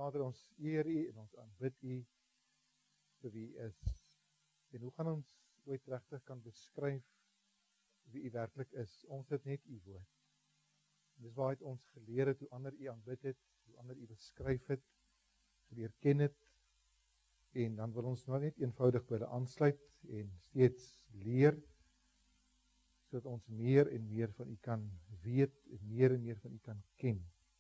Vader, ons eer U en ons aanbid U vir wie U is. En hoe gaan ons ooit regtig kan beskryf wie U werklik is? Ons het net U woord. Dis waar het ons geleer het, hoe ander U aanbid het, hoe ander U beskryf het, geleer ken het. En dan wil ons nou net eenvoudig by hulle aansluit en steeds leer, sodat ons meer en meer van U kan weet en meer van U kan ken.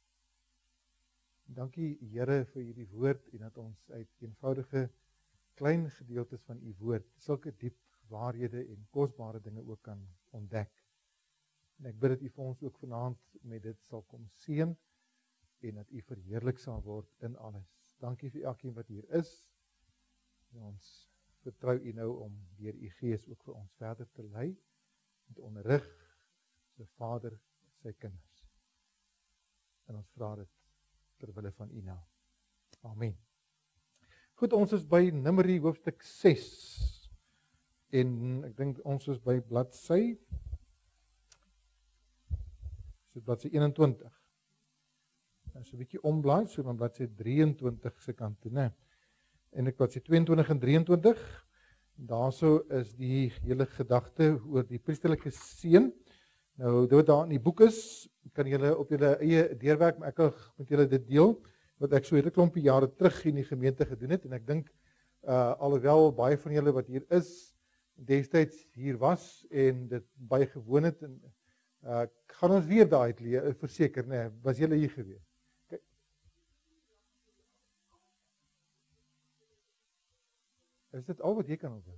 Dankie Here vir hierdie woord en dat ons uit eenvoudige klein gedeeltes van U woord sulke diep waarhede en kosbare dinge ook kan ontdek. En ek bid dat U vir ons ook vanaand met dit sal kom seën en dat U verheerlik sal word in alles. Dankie vir elkeen wat hier is. En ons vertrou U nou om deur U Gees ook vir ons verder te lei en te onderrig so Vader sy kinders. En ons vra dit terwille van U naam. Amen. Goed, ons is by Numeri hoofstuk 6. En ek dink ons is by bladsy bladsy 21. Nou so 'n bietjie omblaai, so dan bladsy 23 se kant toe, né? En ek bladsy 22 en 23. Daarso is die hele gedagte oor die priesterlike seën. Nou, dit wat daar in die boek is, kan julle op julle eie deurwerk, maar ek wil met julle dit deel, wat ek so 'n klompie jare terug in die gemeente gedoen het, en ek dink, alhoewel baie van julle wat hier is, destyds hier was, en dit baie gewoon het, en gaan ons weer daai uitleer, verseker, nee, was julle hier gewees? Kijk. Is dit al wat jy kan onthou?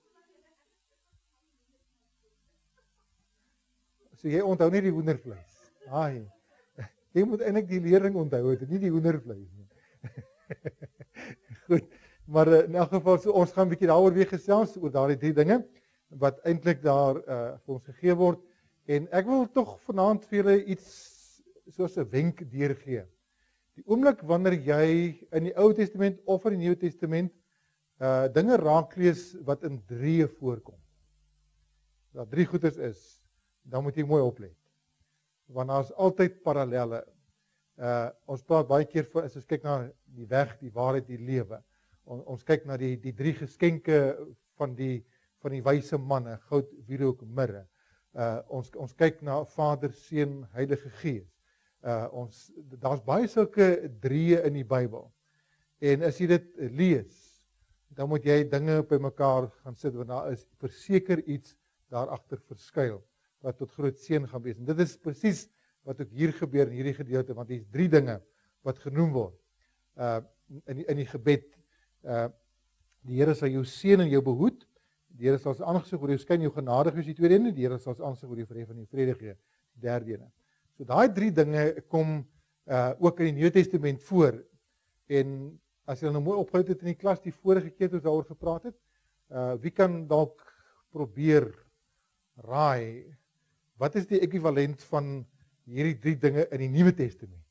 So jy onthou nie die hoendervleis. Jy moet eintlik die lering onthou, nie die hoendervleis nie. Goed, maar in elk geval, so ons gaan 'n bietjie daaroor weer gesels, oor daardie 3 dinge, wat eintlik daar vir ons gegee word. En ek wil tog vanaand vir julle iets soos 'n wenk deurgee. Die oomblik wanneer jy in die Ou Testament of in die Nuwe Testament dinge raaklees wat in 3 voorkom. Dat 3 goeders is, dan moet jy mooi oplet. Want daar is altyd parallelle. Ons praat baie keer van, as ons kyk na die weg, die waarheid, die lewe. Ons kyk na die 3 geskenke van die wyse manne, goud, wierook, mirre. Ons kyk na Vader, Seun, Heilige Gees. Daar's baie sulke 3 in die Bybel. En as jy dit lees, dan moet jy dinge by mekaar gaan sit, want daar is verseker iets daar agter verskuil, wat tot groot seën gaan wees. En dit is presies wat ook hier gebeur in hierdie gedeelte, want hier is 3 dinge wat genoem word in die gebed. Die Here sal jou seën en jou behoed. Die Here sal sy aangesig oor jou skyn, jou genadig wees, die tweede ene. Die Here sal sy aangesig oor jou verhef en jou vrede gee, die derde ene. So daai 3 dinge kom ook in die Nuwe Testament voor. En as jy nou mooi opgehou het in die klas die vorige keer toe ons daaroor gepraat het, wie kan dalk probeer raai, wat is die ekwivalent van hierdie 3 dinge in die Nuwe Testament?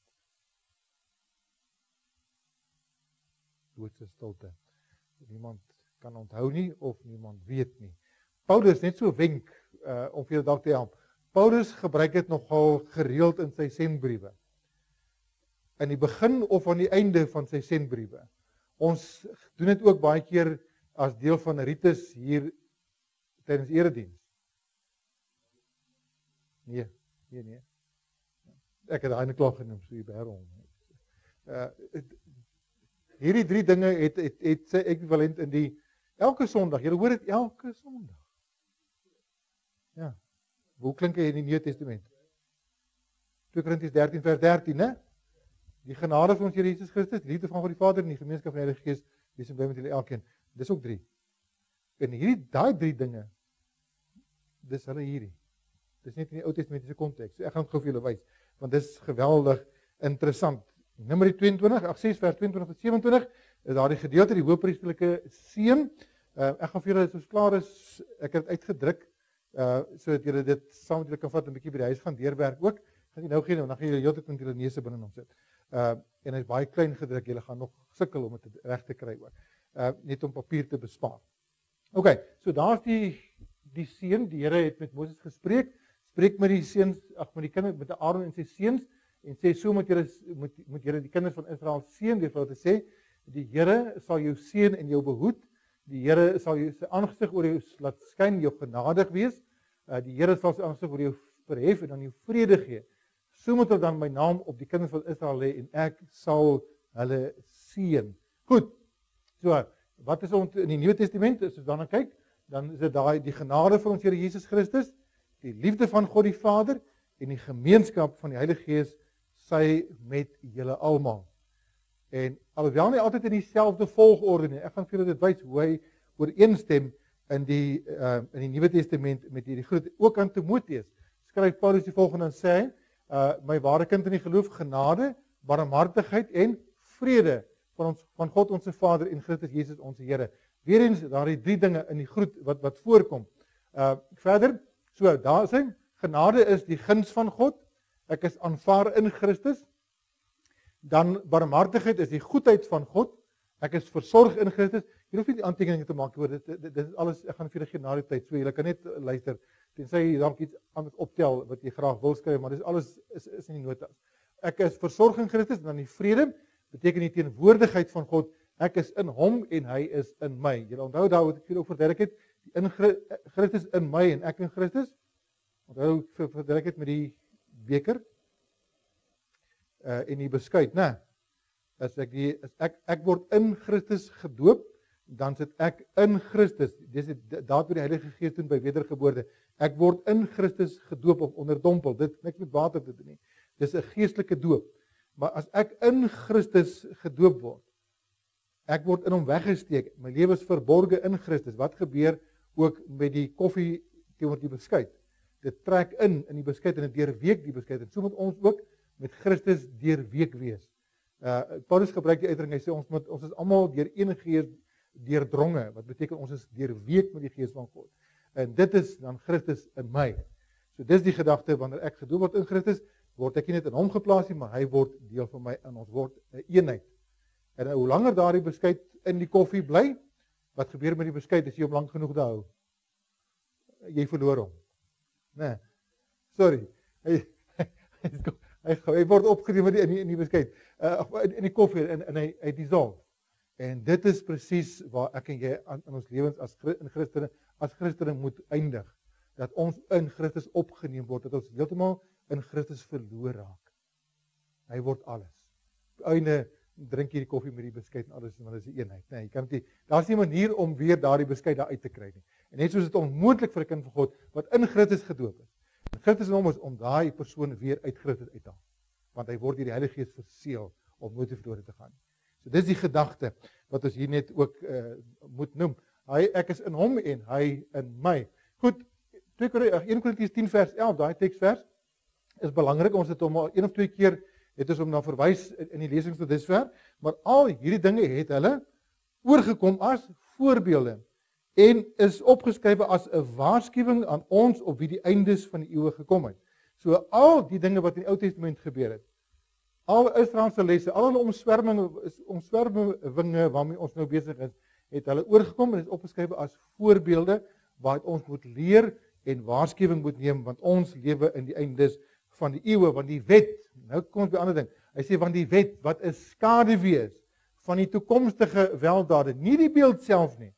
Doodse stilte. Niemand kan onthou nie, of niemand weet nie. Paulus, net so wenk, om vir jou dalk te help. Paulus gebruik dit nogal gereeld in sy sendbriewe. In die begin of aan die einde van sy sendbriewe. Ons doen dit ook baie keer as deel van 'n ritus hier tydens erediens. Nee. Ek het daai net klaar genoem, so hier by hom. Hierdie 3 dinge het sy ekwivalent in die elke Sondag. Jy hoor dit elke Sondag. Ja. Hoe klink hy in die Nuwe Testament? 2 Korintiërs 13 vers 13, né? Die genade van ons Here Jesus Christus, die liefde van God die Vader en die gemeenskap van die Heilige Gees, wees en bly met julle elkeen. Dis ook 3. En daai 3 dinge, dis hulle hierdie. Dis net in die Ou Testamentiese konteks. So ek gaan dit gou vir julle wys, want dis geweldig interessant. Numeri 6 vers 22 tot 27 is daardie gedeelte, die hoëpriesterlike seën. Ek gaan vir julle, soos klaar is, ek het dit uitgedruk, sodat julle dit saam met julle kan vat en 'n bietjie by die huis gaan deurwerk ook. Gaan jy nou gee, dan gaan julle heeltyd met julle neuse binne hom sit. En hy is baie klein gedruk, julle gaan nog sukkel om dit reg te kry ook. Net om papier te bespaar. OK, so daar's die seën, die Here het met Moses gespreek, spreek met die seuns, met die kinders, met Aaron en sy seuns, en sê so moet julle die kinders van Israel seën deur vir hulle te sê die Here sal jou seën en jou behoed. Die Here sal jou sy aangesig oor jou laat skyn, jou genadig wees. Die Here sal sy aangesig oor jou verhef en dan jou vrede gee. So moet hulle dan my naam op die kinders van Israel lê en ek sal hulle seën. Goed. So, wat is ons in die Nuwe Testament? As ons daarna kyk, dan is dit daai die genade van ons Here Jesus Christus, die liefde van God die Vader en die gemeenskap van die Heilige Gees sy met julle almal. En alhoewel nie altyd in dieselfde volgorde nie. Ek gaan vir julle dit wys hoe hy ooreenstem in die Nuwe Testament met hierdie groot. Ook aan Timoteus skryf Paulus die volgende en sê my ware kind in die geloof, genade, barmhartigheid en vrede van God ons Vader en Christus Jesus ons Here. Weereens daardie 3 dinge in die groet wat voorkom. Verder, so daar is hy. Genade is die guns van God. Ek is aanvaar in Christus. Dan barmhartigheid is die goedheid van God. Ek is versorg in Christus. Jy hoef nie die aantekeninge te maak oor dit is alles. Ek gaan vir julle gee na die tyd. So julle kan net luister. Tensy jy dalk iets anders optel wat jy graag wil skryf, maar dis alles is in die notas. Ek is versorg in Christus en dan die vrede beteken die teenwoordigheid van God. Ek is in hom en hy is in my. Julle onthou daar wat ek vir julle ook verduidelik het, in Christus in my en ek in Christus. Onthou verduidelik het met die beker en die beskuit, né? As ek word in Christus gedoop, dan sit ek in Christus. Dis daar wat die Heilige Gees doen by wedergeboorte. Ek word in Christus gedoop of onderdompel. Dit niks met water te doen nie. Dis 'n geestelike doop. Maar as ek in Christus gedoop word, ek word in hom weggesteek. My lewe is verborge in Christus. Wat gebeur ook met die koffie teenoor die beskuit? Dit trek in die beskuit en dit deurweek die beskuit. En so moet ons ook met Christus deurweek wees. Paulus gebruik die uitdrukking, hy sê ons is almal deur een Gees deurdronge, wat beteken ons is deurweek met die Gees van God. En dit is dan Christus in my. So dis die gedagte, wanneer ek gedoop word in Christus, word ek nie net in hom geplaas nie, maar hy word deel van my en ons word 'n eenheid. En hoe langer daardie beskuit in die koffie bly, wat gebeur met die beskuit as jy hom lank genoeg hou? Jy verloor hom. Nee. Sorry. Hy word opgeneem in die beskuit. In die koffie en hy dissolve. En dit is presies waar ek en jy in ons lewens as Christene moet eindig. Dat ons in Christus opgeneem word, dat ons heeltemal in Christus verloor raak. Hy word alles. Op die einde drink jy die koffie met die beskuit en alles, want dit is 'n eenheid. Nee, jy kan dit nie. Daar's nie 'n manier om weer daardie beskuit daar uit te kry nie. En net soos dit onmoontlik vir 'n kind van God wat in Christus gedoop is. En Christus in hom is om daai persoon weer uit Christus uit te haal. Want hy word deur die Heilige Gees verseël om nooit verlore te gaan. So dis die gedagte wat ons hier net ook moet noem. Ek is in hom en hy in my. Goed, 1 Korintiërs 10 vers 11, daai teksvers is belangrik. Ons het hom al 1 of 2 keer het ons hom na verwys in die lesings tot dusver, maar al hierdie dinge het hulle oorgekom as voorbeelde en is opgeskrywe as 'n waarskuwing aan ons op wie die eindes van die eeue gekom het. So al die dinge wat in die Ou Testament gebeur het, al Israeliese lesse, al hulle omswerwinge waarmee ons nou besig is, het hulle oorgekom en is opgeskrywe as voorbeelde waaruit ons moet leer en waarskuwing moet neem, want ons lewe in die eindes van die eeue, want die wet, nou kom ons by 'n ander ding. Hy sê want die wet wat 'n skaduwee is van die toekomstige weldade, nie die beeld self nie.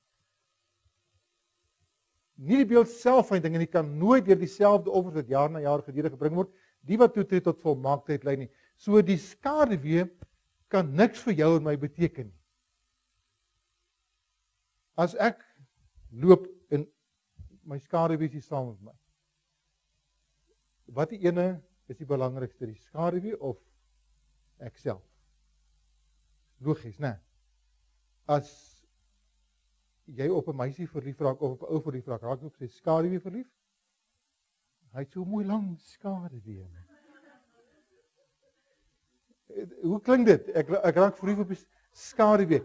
Nie die beeld self van die ding en dit kan nooit deur dieselfde offers wat jaar na jaar gedurende gebring word, die wat toetree tot volmaaktheid lei nie. So die skaduwee kan niks vir jou en my beteken nie. As ek loop en my skaduwee is saam met my. Wat die ene is die belangrikste, die skaduwee of ek self? Logies, né? As jy op 'n meisie verlief raak of op 'n ou verlief raak, raak jy op sy skaduwee verlief? Hy het so mooi lang skaduwee. Hoe klink dit? Ek raak verlief op die skaduwee.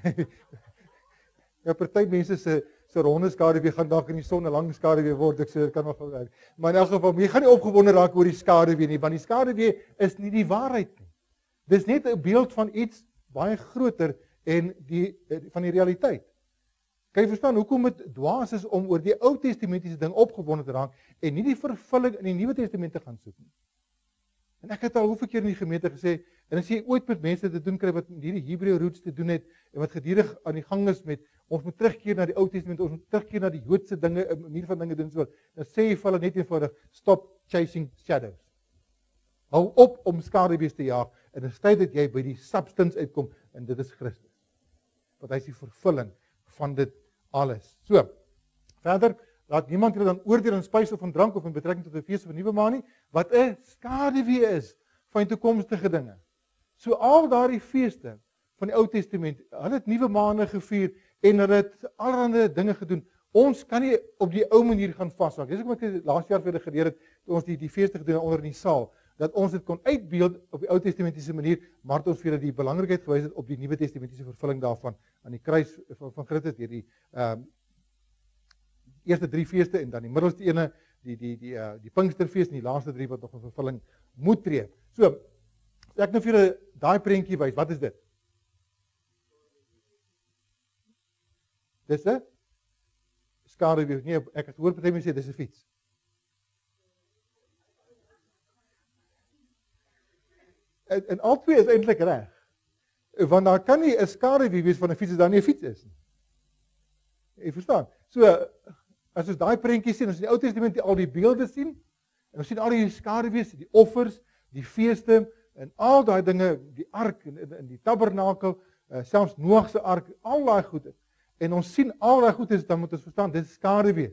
Ja, party mense se ronde skaduwee gaan dalk in die son 'n lang skaduwee word, ek sê dit kan nog werk. Maar in elk geval, jy gaan nie opgewonde raak oor die skaduwee nie, want die skaduwee is nie die waarheid nie. Dis net 'n beeld van iets baie groter en van die realiteit. Kan jy verstaan hoekom dit dwaas is om oor die Ou Testamentiese ding opgewonde te raak en nie die vervulling in die Nuwe Testament te gaan soek nie? En ek het al hoeveel keer in die gemeente gesê, en as jy ooit met mense te doen kry wat met hierdie Hebreë roots te doen het en wat gedurig aan die gang is met ons moet terugkeer na die Ou Testament, ons moet terugkeer na die Joodse dinge, 'n manier van dinge doen so. Dan sê jy vir hulle net eenvoudig, stop chasing shadows. Hou op om skaduwees te jaag en dit is tyd dat jy by die substance uitkom en dit is Christus. Want hy is die vervulling van dit alles. So, verder, laat niemand julle dan oordeel in spys of in drank of in betrekking tot 'n fees of 'n nuwe maan nie, wat 'n skaduwee is van toekomstige dinge. So al daardie feeste van die Ou Testament, hulle het nuwe maane gevier en hulle het allerlei dinge gedoen. Ons kan nie op die ou manier gaan vasmaak. Dis hoekom ek laas jaar vir julle geleer het toe ons die feeste gedoen onder in die saal, dat ons dit kon uitbeeld op die Ou Testamentiese manier, maar dat ons vir julle die belangrikheid gewys het op die Nuwe Testamentiese vervulling daarvan aan die kruis van Christus deur die eerste 3 feeste en dan die middelste ene die Pinksterfees en die laaste 3 wat nog in vervulling moet tree. So, ek nou vir julle daai prentjie wys. Wat is dit? Dis 'n skaduwee. Nee, ek het hoor party mense sê dis 'n fiets. En al twee is eintlik reg. Want daar kan nie 'n skaduwee wees van 'n fiets as daar nie 'n fiets is nie. Jy verstaan? So as ons daai prentjie sien, as in die Ou Testament al die beelde sien, en ons sien al die skaduwees, die offers, die feeste en al daai dinge, die ark en die tabernakel, selfs Noag se ark, al daai goede. En ons sien al daai goede, dan moet ons verstaan, dit is skaduwees.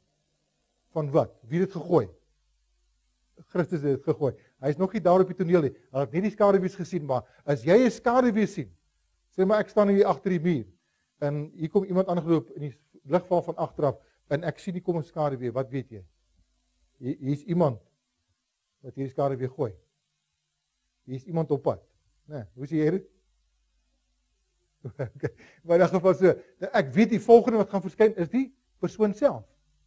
Van wat? Wie het dit gegooi? Christus het dit gegooi. Hy is nog nie daar op die toneel nie. Hy het nie die skaduwees gesien, maar as jy 'n skaduwee sien, sê maar ek staan hier agter die muur en hier kom iemand aangeloop in die ligval van agteraf en ek sien nie kom 'n skaduwee, wat weet jy? Hier's iemand wat hierdie skaduwee gooi. Hier's iemand op pad. Nee, hoe sê jy dit? Okay. Maar in 'n geval so, ek weet die volgende wat gaan verskyn is die persoon self.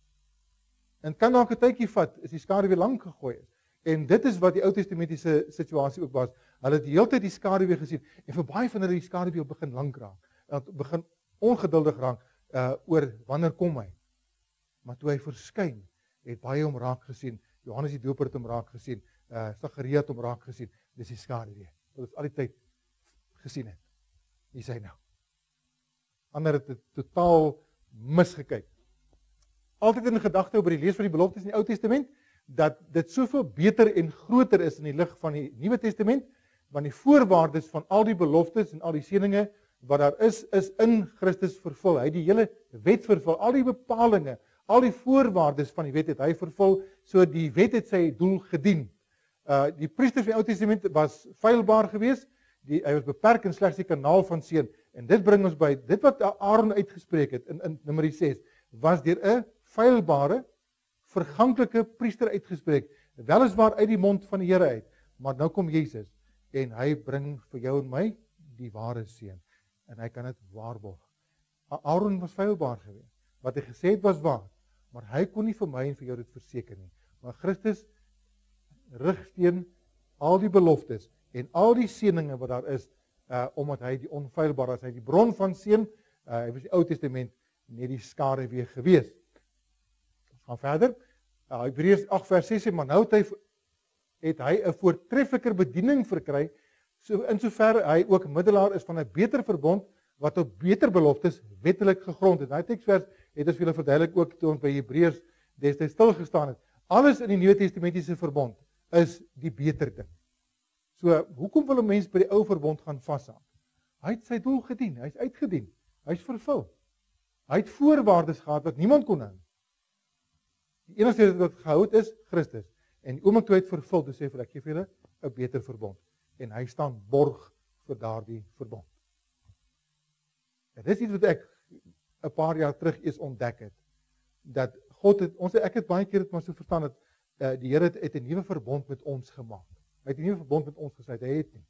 En kan dalk 'n tydjie vat as die skaduwee lank gegooi is. En dit is wat die Ou Testamentiese situasie ook was. Hulle het die hele tyd die skaduwee gesien en vir baie van hulle die skaduwee begin lank raak. Het begin ongeduldig raak oor wanneer kom hy. Maar toe hy verskyn, het baie hom raak gesien. Johannes die Doper het hom raak gesien. Sagaria het hom raak gesien. Dis die skaduwee wat ons al die tyd gesien het. Hier is hy nou. Ander het dit totaal misgekyk. Altyd in gedagte oor die lees van die beloftes in die Ou Testament, dat dit soveel beter en groter is in die lig van die Nuwe Testament, want die voorwaardes van al die beloftes en al die seëninge wat daar is in Christus vervul. Hy het die hele wet vervul, al die bepalinge, al die voorwaardes van die wet het hy vervul, so die wet het sy doel gedien. Die priesters van die Ou Testament was feilbaar geweest, hy was beperk in slegs die kanaal van seën. En dit bring ons by dit wat Aaron uitgespreek het in Numeri 6, was deur 'n feilbare, verganklike priester uitgespreek, weliswaar uit die mond van die Here uit, maar nou kom Jesus en hy bring vir jou en my die ware seën en hy kan dit waarborg. Aaron was feilbaar geweest. Wat hy gesê het was waar, maar hy kon nie vir my en vir jou dit verseker nie. Maar Christus rigsteen al die beloftes en al die seëninge wat daar is, omdat hy die onfeilbare is, hy die bron van seën, hy was die Ou Testament net die skaduwee gewees. Ons gaan verder. Hebreërs 8 vers 6 sê, maar nou het hy 'n voortreffeliker bediening verkry, so in sover hy ook middelaar is van 'n beter verbond wat op beter beloftes wettelik gegrond is. Daai teksvers het ons vir julle verduidelik ook toe ons by Hebreërs destyds stil gestaan het. Alles in die Nuwe Testamentiese verbond is die beter ding. So, hoekom wil 'n mens by die ou verbond gaan vashang? Hy het sy doel gedien, hy's uitgedien, hy's vervul. Hy het voorwaardes gehad wat niemand kon hou. Die enigste wat gehou het is Christus. En die oomblik toe hy het vervul, toe sê vir ek gee vir julle 'n beter verbond. En hy staan borg vir daardie verbond. En dis iets wat ek 'n paar jaar terug eens ontdek het. Dat God het, ek het baie keer dit maar so verstaan dat die Here het 'n nuwe verbond met ons gemaak. Hy het 'n nuwe verbond met ons gesluit, hy het nie.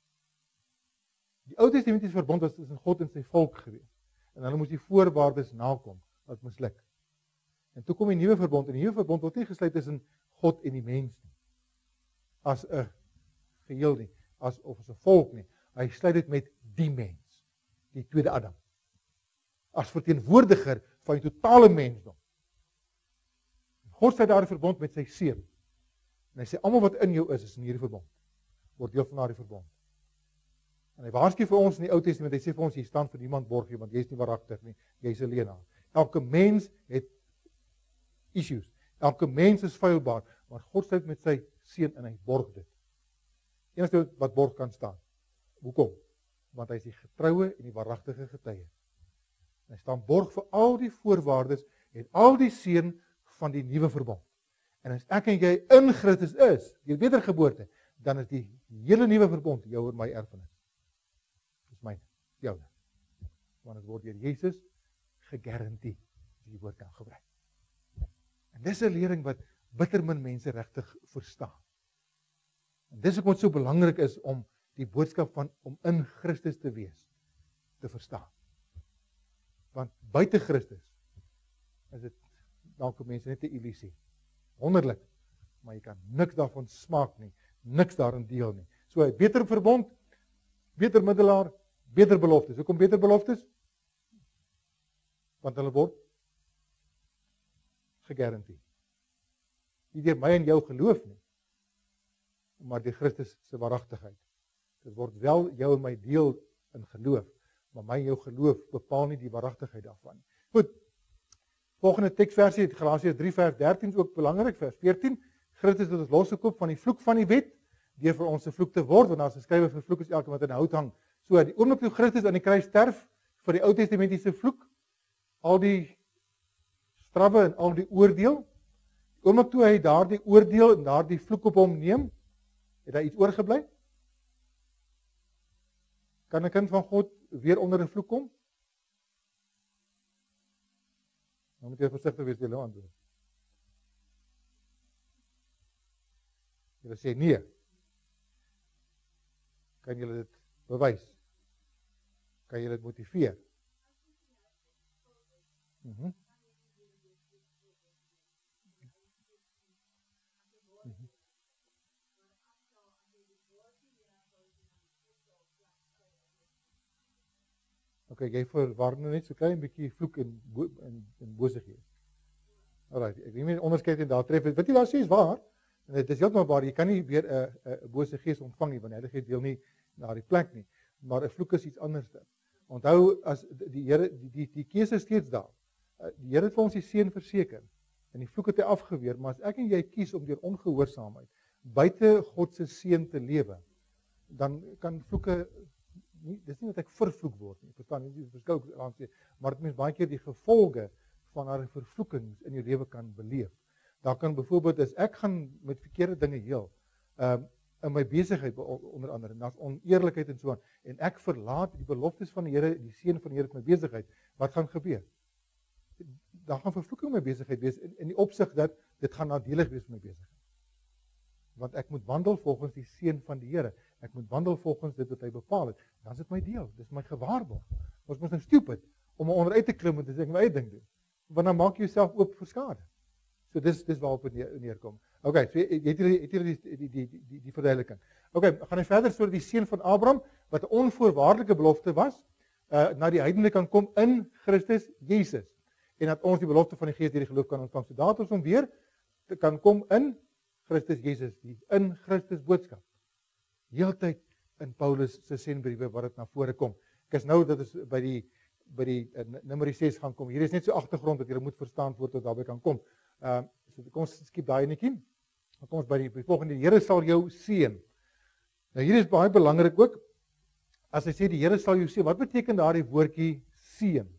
Die Ou Testamentiese verbond was tussen God en sy volk gewees. En hulle moes die voorwaardes nakom, wat misluk. En toe kom die nuwe verbond, en die nuwe verbond word nie gesluit tussen God en die mens nie. As 'n geheel nie, of as 'n volk nie. Hy sluit dit met die mens, die tweede Adam. As verteenwoordiger van die totale mensdom. God sluit daardie verbond met sy seun. En hy sê, almal wat in jou is in hierdie verbond, word deel van daardie verbond. En hy waarsku vir ons in die Ou Testament, hy sê vir ons, jy staan vir niemand borg nie, want jy is nie waaragtig nie, jy is 'n leenaar. Elke mens het issues, elke mens is feilbaar, maar God sluit met sy seun en hy borg dit. Enigste wat borg kan staan. Hoekom? Want hy is die getroue en die waaragtige getuie. En hy staan borg vir al die voorwaardes en al die seën van die nuwe verbond. En as ek en jy in Christus is, deur wedergeboorte, dan is die hele nuwe verbond jou en my erfenis. Dis myne, joune. Want dit word deur Jesus gegarandeer, as jy die woord kan gebruik. En dis 'n lering wat bitter min mense regtig verstaan. En dis hoekom dit so belangrik is om die boodskap van om in Christus te wees, te verstaan. Want buite Christus is dit dalk vir mense net 'n illusie. Wonderlik, maar jy kan niks daarvan smaak nie, niks daarin deel nie. So 'n beter verbond, beter middelaar, beter beloftes. Hoekom beter beloftes? Want hulle word gegarandeer. Nie deur my en jou geloof nie, maar deur Christus se waaragtigheid. Dit word wel jou en my deel in geloof, maar my en jou geloof bepaal nie die waaragtigheid daarvan nie. Goed. Volgende teksversie, Galasiërs 3 vers 13 is ook belangrik, vers 14. Christus het ons losgekoop van die vloek van die wet, deur vir ons 'n vloek te word, want daar is geskrywe vir vloek is elke wat in hout hang. So die oomblik toe Christus aan die kruis sterf vir die Ou Testamentiese vloek, al die strawwe en al die oordeel, die oomblik toe hy daardie oordeel en daardie vloek op hom neem, het daar iets oorgebly? Kan 'n kind van God weer onder 'n vloek kom? Nou moet jy versigtig wees met jou antwoord. Jy sê nee. Kan jy dit bewys? Kan jy dit motiveer? Okay, jy verwar nou net so klein bietjie vloek en bose gees. Alright, ek weet nie onderskeid en daar tref. Wat jy daar sê is waar. En dit is heeltemal waar. Jy kan nie weer 'n bose gees ontvang nie, want die Heilige Gees deel nie na die plek nie. Maar 'n vloek is iets anders. Onthou as die Here die keuse is steeds daar. Die Here het vir ons die seën verseker. En die vloek het hy afgeweer, maar as ek en jy kies om deur ongehoorsaamheid buite God se seën te lewe, dan kan vloeke dis nie dat ek vervloek word nie. Verstaan jy die verskil aansien, maar dit mens baie keer die gevolge van daardie vervloekings in jou lewe kan beleef. Daar kan byvoorbeeld as ek gaan met verkeerde dinge heel, in my besigheid onder andere, en daar's oneerlikheid en so aan, en ek verlaat die beloftes van die Here, die seën van die Here in my besigheid, wat gaan gebeur? Daar gaan vervloeking in my besigheid wees in die opsig dat dit gaan nadelig wees vir my besigheid. Want ek moet wandel volgens die seën van die Here. Ek moet wandel volgens dit wat hy bepaal het. Dan is dit my deel, dis my gewaarborg. Ons moet nou stupid om onderuit te klim en te sê ek my eie ding doen. Want dan maak jy jouself oop vir skade. So dis waarop dit neerkom. Okay, so het jy die verduideliking. Okay, gaan ek verder sodat die seën van Abraham wat 'n onvoorwaardelike belofte was, na die heidene kan kom in Christus Jesus. En dat ons die belofte van die Gees deur die geloof kan ontvang. So dat ons hom weer kan kom in Christus Jesus, die in Christus boodskap. Heeltyd in Paulus se sendbriewe wat dit na vore kom. Ek is nou dat is by die Numeri 6 gaan kom. Hier is net so agtergrond wat jy moet verstaan voordat ons daarby kan kom. So kom ons skiep daai netjie. Dan kom ons by die volgende. Die Here sal jou seën. Nou hier is baie belangrik ook. As hy sê die Here sal jou seën, wat beteken daardie woordjie seën?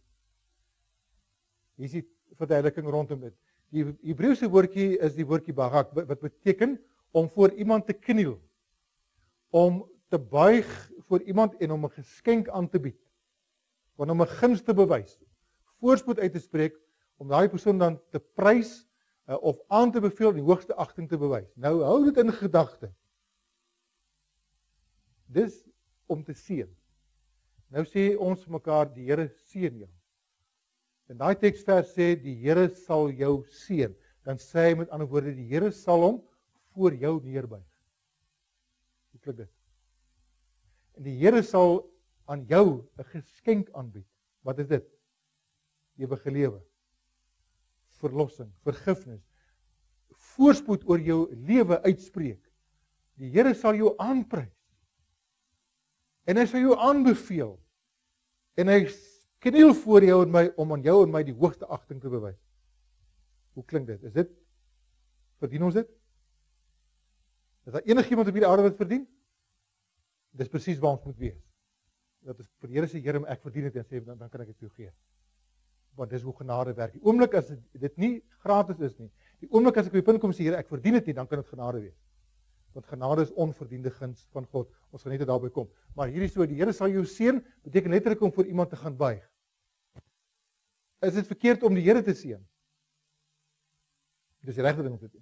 Hier is die verduideliking rondom dit. Die Hebreëse woordjie is die woordjie barak, wat beteken om voor iemand te kniel, om te buig voor iemand en om 'n geskenk aan te bied, om 'n guns te bewys, voorspoed uit te spreek, om daai persoon dan te prys of aan te beveel, die hoogste agting te bewys. Nou hou dit in gedagte. Dis om te seën. Nou sê ons vir mekaar die Here seën jou. En daai teksvers sê die Here sal jou seën. Dan sê hy met ander woorde die Here sal hom voor jou neerbuig. Hoe klink dit? En die Here sal aan jou 'n geskenk aanbied. Wat is dit? Ewige lewe. Verlossing, vergifnis. voorspoed oor jou lewe uitspreek. Die Here sal jou aanprys. En hy sal jou aanbeveel. En hy kniel voor jou en my om aan jou en my die hoogste agting te bewys. Hoe klink dit? Verdien ons dit? Is daar enigiemand op hierdie aarde wat verdien? Dis presies waar ons moet wees. Dat is vir die Here sê, Here, ek verdien dit en sê dan kan ek dit vir jou gee. Want dis hoe genade werk. Die oomblik as dit nie gratis is nie, die oomblik as ek op die punt kom sê, Here, ek verdien dit nie, dan kan dit genade wees. Want genade is onverdiende guns van God. Ons gaan net daarby kom. Maar hierdie so, die Here sal jou seën, beteken letterlik om vir iemand te gaan buig. Is dit verkeerd om die Here te seën? Dis die regte ding om te doen.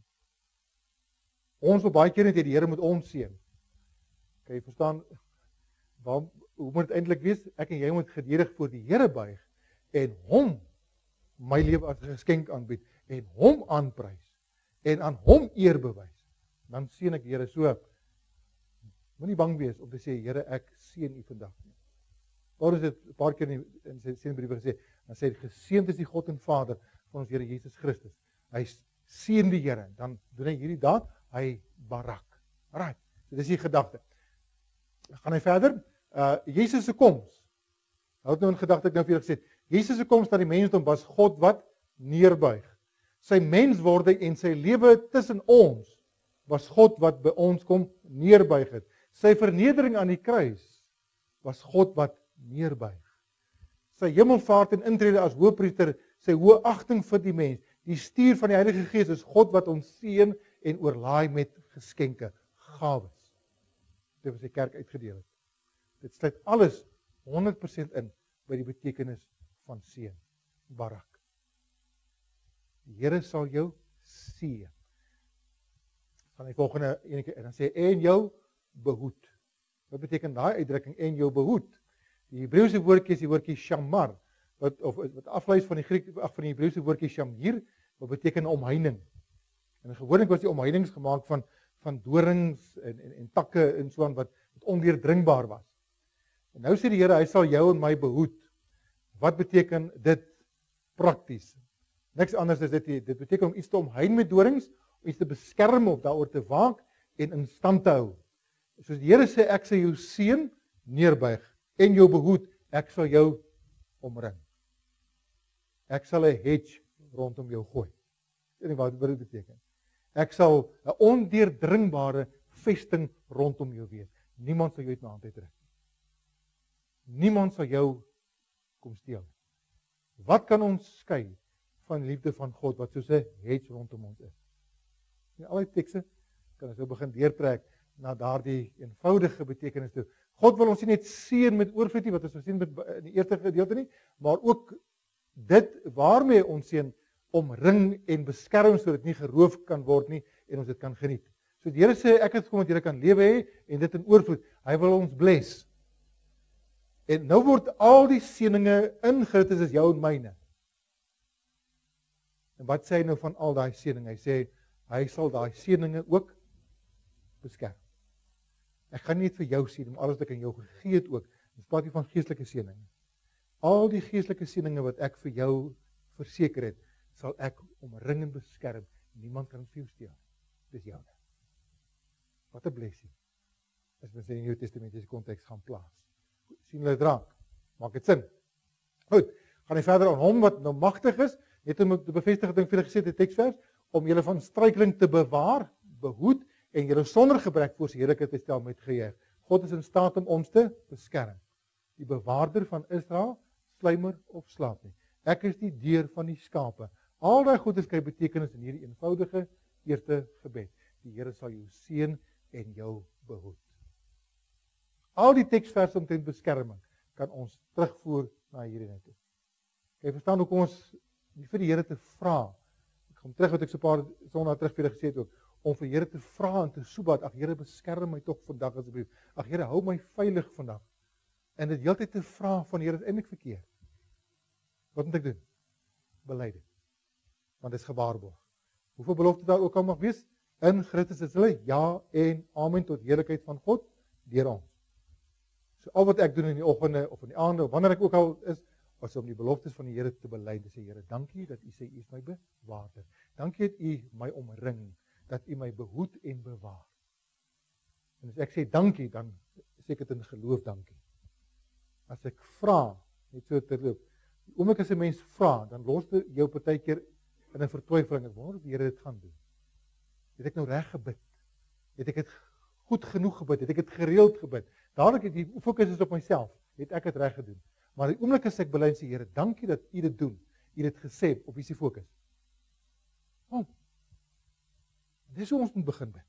Ons wil baie keer net hê die Here moet ons seën. Kan jy verstaan, hoe moet dit eintlik wees? Ek en jy moet geduldig voor die Here buig en hom my lewe as 'n geskenk aanbied en hom aanprys en aan hom eer bewys. Dan seën ek die Here so. Moenie bang wees om te sê, Here, ek seën u vandag nie. Paulus het 'n paar keer in sy seënbriewe gesê, dan sê hy, geseënd is die God en Vader van ons Here Jesus Christus. Hy seën die Here, dan doen hy hierdie daad, hy barak. Right. So dis die gedagte. Gaan hy verder? Jesus se koms. Houd nou in gedagte ek nou vir julle gesê het. Jesus se koms na die mensdom was God wat neerbuig. Sy menswording en sy lewe tussen ons was God wat by ons kom neerbuig het. Sy vernedering aan die kruis was God wat neerbuig. Sy hemelvaart en intrede as hoëpriester, sy hoë agting vir die mens, die stuur van die Heilige Gees is God wat ons seën en oorlaai met geskenke, gawes. Dit wat sy kerk uitgedeel het. Dit sluit alles 100% in by die betekenis van seën, barak. Die Here sal jou seën. Van die volgende enetjie en dan sê en jou behoed. Wat beteken daai uitdrukking en jou behoed? Die Hebreëse woordjie is die woordjie shamar wat aflei van die van die Hebreëse woordjie shamir wat beteken omheining. En gewoonlik was die omheinings gemaak van dorings en takke en so aan wat ondeurdringbaar was. En nou sê die Here, hy sal jou en my behoed. Wat beteken dit prakties? Niks anders as dit beteken om iets te omhein met dorings, om iets te beskerm of daaroor te waak en in stand te hou. Soos die Here sê, ek sal jou seën neerbuig en jou behoed, ek sal jou omring. Ek sal 'n hedge rondom jou gooi. Ek weet nie wat dit beteken. Ek sal 'n ondeurdringbare vesting rondom jou wees. Niemand sal jou uit my hand uittrek. Niemand sal jou kom steel. Wat kan ons skei van die liefde van God wat soos 'n hedge rondom ons is? En al die tekste kan ons nou begin deurtrek na daardie eenvoudige betekenis toe. God wil ons nie net seën met oorvloed nie, wat ons gesien het in die eerste gedeelte nie, maar ook dit waarmee ons seën omring en beskerm sodat dit nie geroof kan word nie en ons dit kan geniet. So die Here sê ek het gekom dat julle kan lewe hê en dit in oorvloed. Hy wil ons bless. En nou word al die seëninge in Christus is jou en myne. En wat sê hy nou van al daai seëninge? Hy sê hy sal daai seëninge ook beskerm. Ek gaan nie net vir jou seën, maar alles wat ek aan jou gegee het ook. Ons praat hier van geestelike seëninge. Al die geestelike seëninge wat ek vir jou verseker het, sal ek omring en beskerm. Niemand kan vir jou steel. Dis joune. Wat 'n blessing. As ons in die Nuwe Testamentiese konteks gaan plaas. Sien hulle drank? Maak dit sin? Goed, gaan hy verder aan hom wat nou magtig is, net om te bevestig wat ek vir julle gesê het in die teksvers, om julle van struikeling te bewaar, behoed en julle sonder gebrek voor sy heerlikheid te stel met gejuig. God is in staat om ons te beskerm. Die bewaarder van Israel, sluimer of slaap nie. Ek is die deur van die skape. Al daai goedes kry betekenis in hierdie eenvoudige eerste gebed. Die Here sal jou seën en jou behoed. Al die teksverse omtrent beskerming kan ons terugvoer na hierdie net toe. Jy verstaan hoekom ons nie vir die Here te vra. Ek kom terug wat ek so 'n paar sondae terug vir julle gesê het ook, om vir Here te vra en te soebat, ag Here beskerm my tog vandag asseblief. Ag Here hou my veilig vandag. En dit heeltyd te vra van Here is eintlik verkeerd. Wat moet ek doen? Bely dit. Want dit is gewaarborg. Hoeveel beloftes daar ook al mag wees, in Christus is hulle ja en amen tot heerlikheid van God deur ons. So al wat ek doen in die oggende of in die aande of wanneer ek ook al is om die beloftes van die Here te bely. Dis sê Here, dankie dat U sê U is my bewaarder. Dankie dat U my omring. dat U my behoed en bewaar. En as ek sê dankie, dan sê ek dit in geloof dankie. As ek vra, net so terloop, die oomblik as 'n mens vra, dan los dit jou partykeer in 'n vertwyfeling. Ek wonder of die Here dit gaan doen. Het ek nou reg gebid? Het ek dit goed genoeg gebid? Het ek dit gereeld gebid? Dadelik het die fokus is op myself. Het ek dit reg gedoen? Maar die oomblik as ek bely en sê, Here, dankie dat U dit doen. U het dit gesê, op wie is die fokus? Dis hoe ons moet begin bid.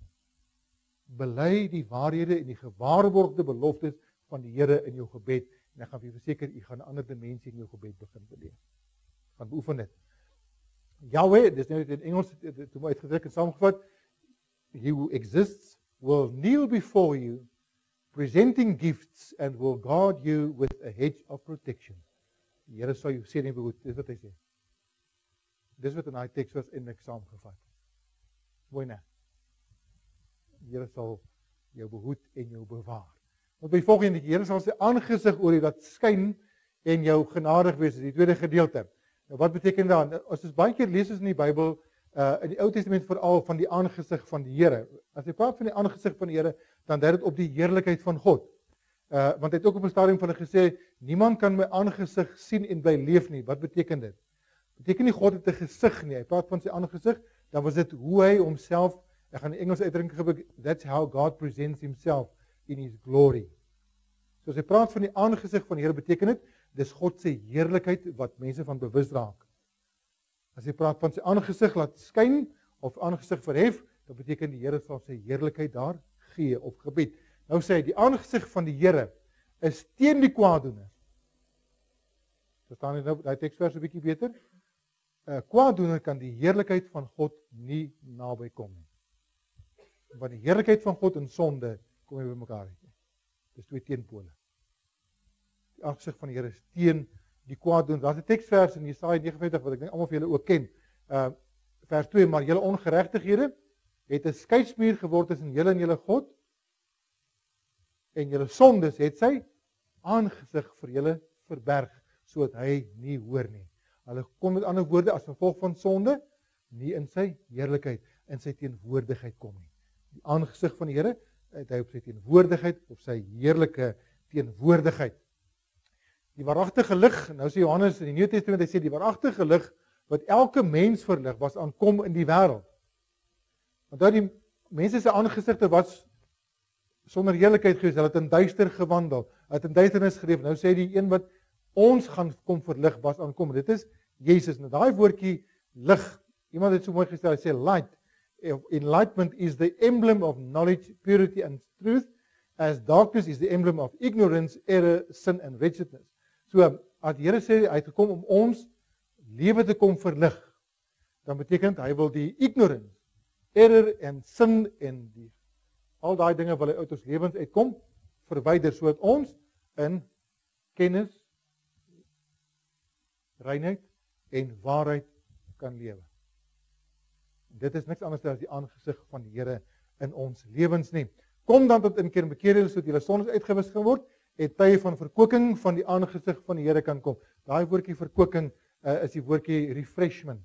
Bely die waarhede en die gewaarborgde beloftes van die Here in jou gebed, en ek gaan vir verseker, u gaan 'n ander dimensie in jou gebed begin beleef. Gaan beoefen dit. Yahweh, dis nou in Engels toe my uitgedruk en saamgevat, he who exists will kneel before you, presenting gifts and will guard you with a hedge of protection. Die Here sal jou seën en behoed, dis wat hy sê. Dis wat in daai teks was en ek saamgevat. Mooi né? Die Here sal jou behoed en jou bewaar. Want by volgende die Here sal sy aangesig oor jou laat skyn en jou genadig wees, die tweede gedeelte. Nou wat beteken dan? As ons baie keer lees ons in die Bybel, in die Ou Testament veral van die aangesig van die Here. As jy praat van die aangesig van die Here, dan dui dit op die heerlikheid van God. Want hy het ook op 'n stadium vir hulle gesê, niemand kan my aangesig sien en bly leef nie. Wat beteken dit? Beteken nie God het 'n gesig nie. Hy praat van sy aangesig, dan was dit hoe hy homself, ek gaan die Engels uitdrukking gebruik, that's how God presents himself in his glory. So as hy praat van die aangesig van die Here, beteken dit, dis God se heerlikheid wat mense van bewus raak. As hy praat van sy aangesig laat skyn, of aangesig verhef, dan beteken die Here sal sy heerlikheid daar gee, of gebied. Nou sê hy, die aangesig van die Here is teen die kwaaddoeners. Verstaan jy nou daai teksvers 'n bietjie beter? 'n Kwaaddoener kan die heerlikheid van God nie naby kom nie. Want die heerlikheid van God en sonde kom nie by mekaar uit nie. Dis twee teenpole. Die aangesig van die Here is teen die kwaaddoener. Daar's 'n teksvers in Jesaja 59 wat ek dink almal van julle ook ken. Vers 2, maar julle ongeregtighede het 'n skeidsmuur geword tussen julle en julle God, en julle sondes het sy aangesig vir julle verberg, sodat hy nie hoor nie. Hulle kom met ander woorde as gevolg van sonde, nie in sy heerlikheid, in sy teenwoordigheid kom nie. Die aangesig van die Here, het hy op sy teenwoordigheid, op sy heerlike teenwoordigheid. Die waaragtige lig, nou sê Johannes in die Nuwe Testament, hy sê die waaragtige lig wat elke mens verlig, was aankom in die wêreld. Want die mense se aangesigte was sonder heerlikheid gewees, hulle het in duister gewandel, hulle het in duisternis geleef. Nou sê die een wat ons gaan kom verlig was aankom. Dit is Jesus. Nou daai woordjie lig, iemand het so mooi gestel, hy sê light. Enlightenment is the emblem of knowledge, purity and truth, as darkness is the emblem of ignorance, error, sin and wretchedness. So as die Here sê hy het gekom om ons lewe te kom verlig, dan beteken hy wil die ignorance, error en sin en die al daai dinge wat uit ons lewens uitkom, verwyder sodat ons in kennis, reinheid en waarheid kan lewe. Dit is niks anders as die aangesig van die Here in ons lewens nie. Kom dan tot inkeer en bekeer julle sodat julle sondes uitgewis gaan word en tye van verkwikking van die aangesig van die Here kan kom. Daai woordjie verkwikking is die woordjie refreshment.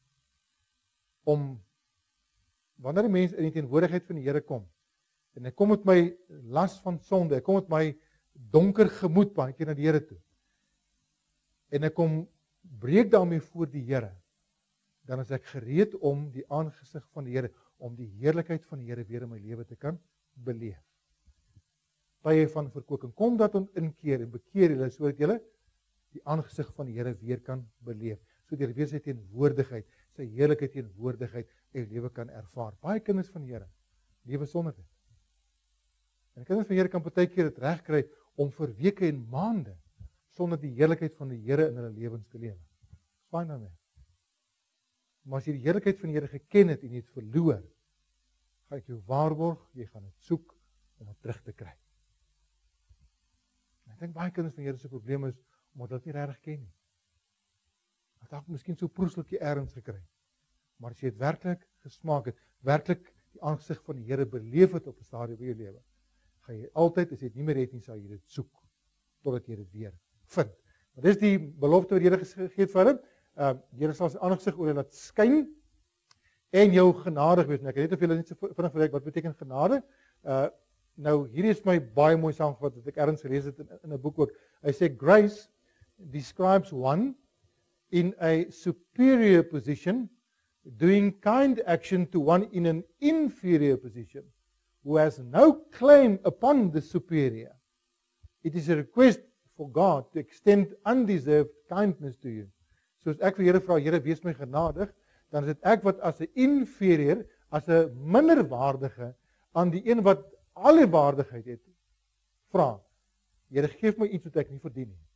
Om wanneer 'n mens in die teenwoordigheid van die Here kom en hy kom met my las van sonde, hy kom met my donker gemoed baie keer na die Here toe. En ek kom breek daarmee voor die Here, dan is ek gereed om die aangesig van die Here, om die heerlikheid van die Here weer in my lewe te kan beleef. Tye van verkwikking, kom dat ons inkeer en bekeer julle sodat julle die aangesig van die Here weer kan beleef, sodat julle weer sy teenwoordigheid, sy heerlikheid teenwoordigheid in jou lewe kan ervaar. Baie kinders van die Here lewe sonder dit. En kinders van die Here kan baie keer dit regkry om vir weke en maande sonder die heerlikheid van die Here in hulle lewens te lewe. Fyn daarmee. Maar as jy die heerlikheid van die Here geken het en jy het verloor, gaan ek jou waarborg, jy gaan dit soek om dit terug te kry. En ek dink baie kinders van die Here se probleem is omdat hulle dit nie regtig ken nie. Hulle het dalk miskien so proeseltjie erns gekry. Maar as jy dit werklik gesmaak het, werklik die aangesig van die Here beleef het op 'n stadium in jou lewe, gaan jy altyd, as jy dit nie meer het nie, sal jy dit soek totdat jy dit weer vind. Maar dis die belofte wat die Here gegee het vir hulle. Die Here sal sy aangesig oor hulle laat skyn en jou genadig wees. Nou, ek het net of julle net so vinnig verduidelik wat beteken genade. Nou hierdie is my baie mooi saamgevat wat ek ergens gelees het in 'n boek ook. Hy sê grace describes one in a superior position doing kind action to one in an inferior position who has no claim upon the superior. It is a request for God to extend undeserved kindness to you. So as ek vir Here vra, Here wees my genadig, dan is dit ek wat as 'n inferior, as 'n minderwaardige aan die een wat alle waardigheid het, vra. Here gee my iets wat ek nie verdien nie.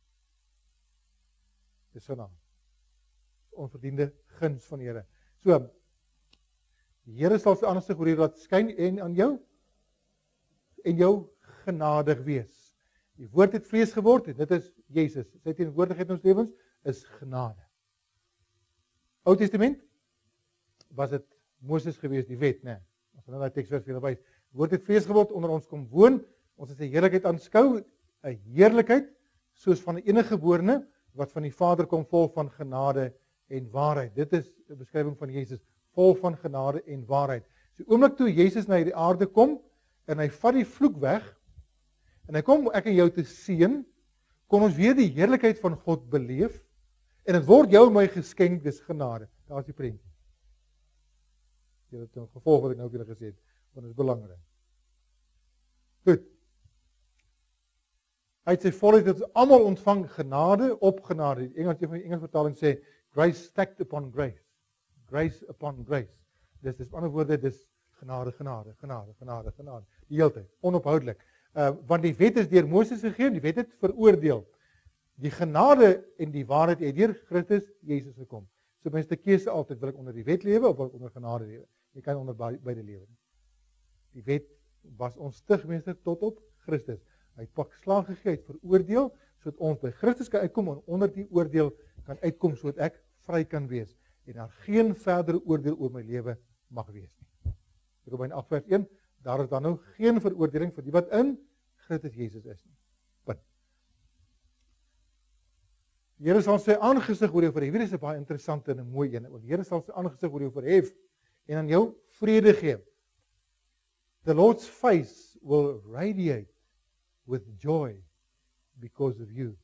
Dis genade. Onverdiende guns van die Here. So, die Here sal sy aangesig oor jou laat skyn en aan jou en jou genadig wees. Die woord het vlees geword en dit is Jesus. Sy teenwoordigheid in ons lewens is genade. Ou Testament was dit Moses gewees, die wet, né? As ons nou daai teksvers vir julle wys. Woord het vlees geword, onder ons kom woon. Ons het sy heerlikheid aanskou, 'n heerlikheid soos van 'n eniggeborene wat van die Vader kom, vol van genade en waarheid. Dit is 'n beskrywing van Jesus, vol van genade en waarheid. So oomblik toe Jesus na hierdie aarde kom en hy vat die vloek weg en hy kom ek en jou te seën, kon ons weer die heerlikheid van God beleef en dit word jou en my geskenk, dis genade. Daar's die prentjie. Jy het 'n gevolg wat ek nou vir julle gesê het, want dit is belangrik. Goed. Hy sê volgens dit almal ontvang genade op genade. Die Engels vertaling sê grace stacked upon grace. Grace upon grace. Dis ander woorde, dis genade, genade, genade, genade, genade. Die hele tyd, onophoudelik. Want die wet is deur Moses gegee, die wet het veroordeel. Die genade en die waarheid het deur Christus Jesus gekom. So mense te keuse altyd, wil ek onder die wet lewe of wil ek onder genade lewe? Jy kan onder beide lewe. Die wet was ons stigmeester tot op Christus. Hy het pak slag gegee, het veroordeel, sodat ons by Christus kan uitkom en onder die oordeel kan uitkom, sodat ek vry kan wees. En daar geen verdere oordeel oor my lewe mag wees nie. Romeine 8 vers 1, daar is dan nou geen veroordeling vir die wat in Christus Jesus is nie. Punt. Die Here sal sy aangesig oor jou verhef. Hierdie is 'n baie interessante en 'n mooi een. Die Here sal sy aangesig oor jou verhef en aan jou vrede gee. The Lord's face will radiate with joy because of you.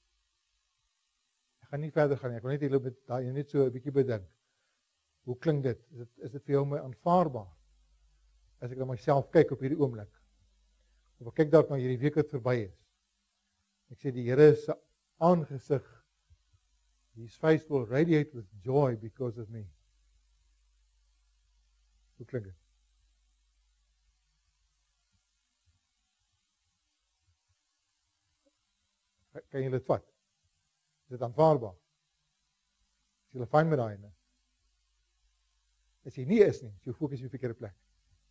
Ek gaan nie verder gaan nie. Ek wil net julle met daai net so 'n bietjie bedink. Hoe klink dit? Is dit vir jou my aanvaarbaar? As ek na myself kyk op hierdie oomblik. Of ek kyk dalk na hierdie week wat verby is. Ek sê die Here se aangesig, his face will radiate with joy because of me. Hoe klink dit? Kan jy dit vat? Is dit aanvaarbaar? Is jy fyn met daai ene? As jy nie is nie, is jou fokus op die verkeerde plek.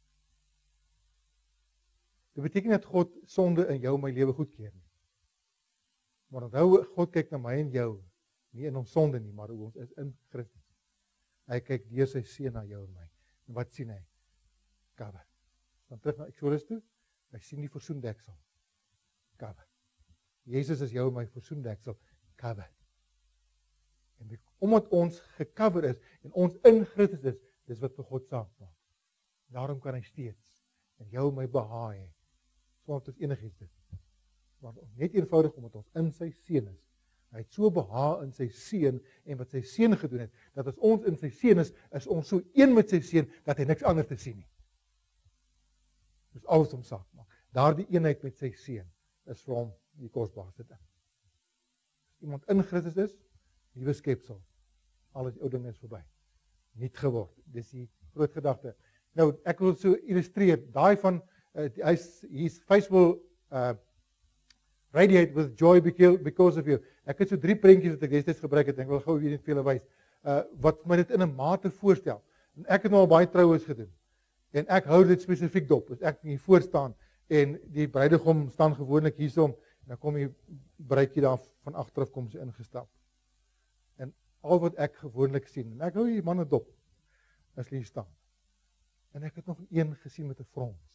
Dit beteken dat God sonde in jou en my lewe goedkeur nie. Maar onthou, God kyk na my en jou, nie in ons sonde nie, maar hoe ons is in Christus. Hy kyk deur sy seun na jou en my. En wat sien hy? Cover. Dan terug na Eksodus toe, hy sien die versoendeksel. Cover. Jesus is jou en my versoendeksel. Cover. En omdat ons gecover is en ons in Christus is, dis wat vir God saak maak. Daarom kan hy steeds in jou en my behaag hê. Sonder dat ons enigiets dit. Maar net eenvoudig omdat ons in sy seun is. Hy het so behaag in sy seun en wat sy seun gedoen het, dat as ons in sy seun is ons so een met sy seun dat hy niks anders te sien nie. Dis alles om saak maak. Daardie eenheid met sy seun is vir hom die kosbaarste ding. As iemand in Christus is, nuwe skepsel. Al die ou dinge is verby. Nuut geword. Dis die groot gedagte. Nou, ek wil so illustreer, daai van his face will radiate with joy because of you. Ek het so 3 prentjies wat ek destyds gebruik het, ek wil gou weer net vir julle wys, wat my dit in 'n mate voorstel. En ek het nou al baie troues gedoen. En ek hou dit spesifiek dop. As ek hier voor staan en die bruidegom staan gewoonlik hiersom, en dan kom die bruidjie daar van agteraf kom sy ingestap. En al wat ek gewoonlik sien, en ek hou die manne dop as hulle hier staan. En ek het nog een gesien met 'n frons.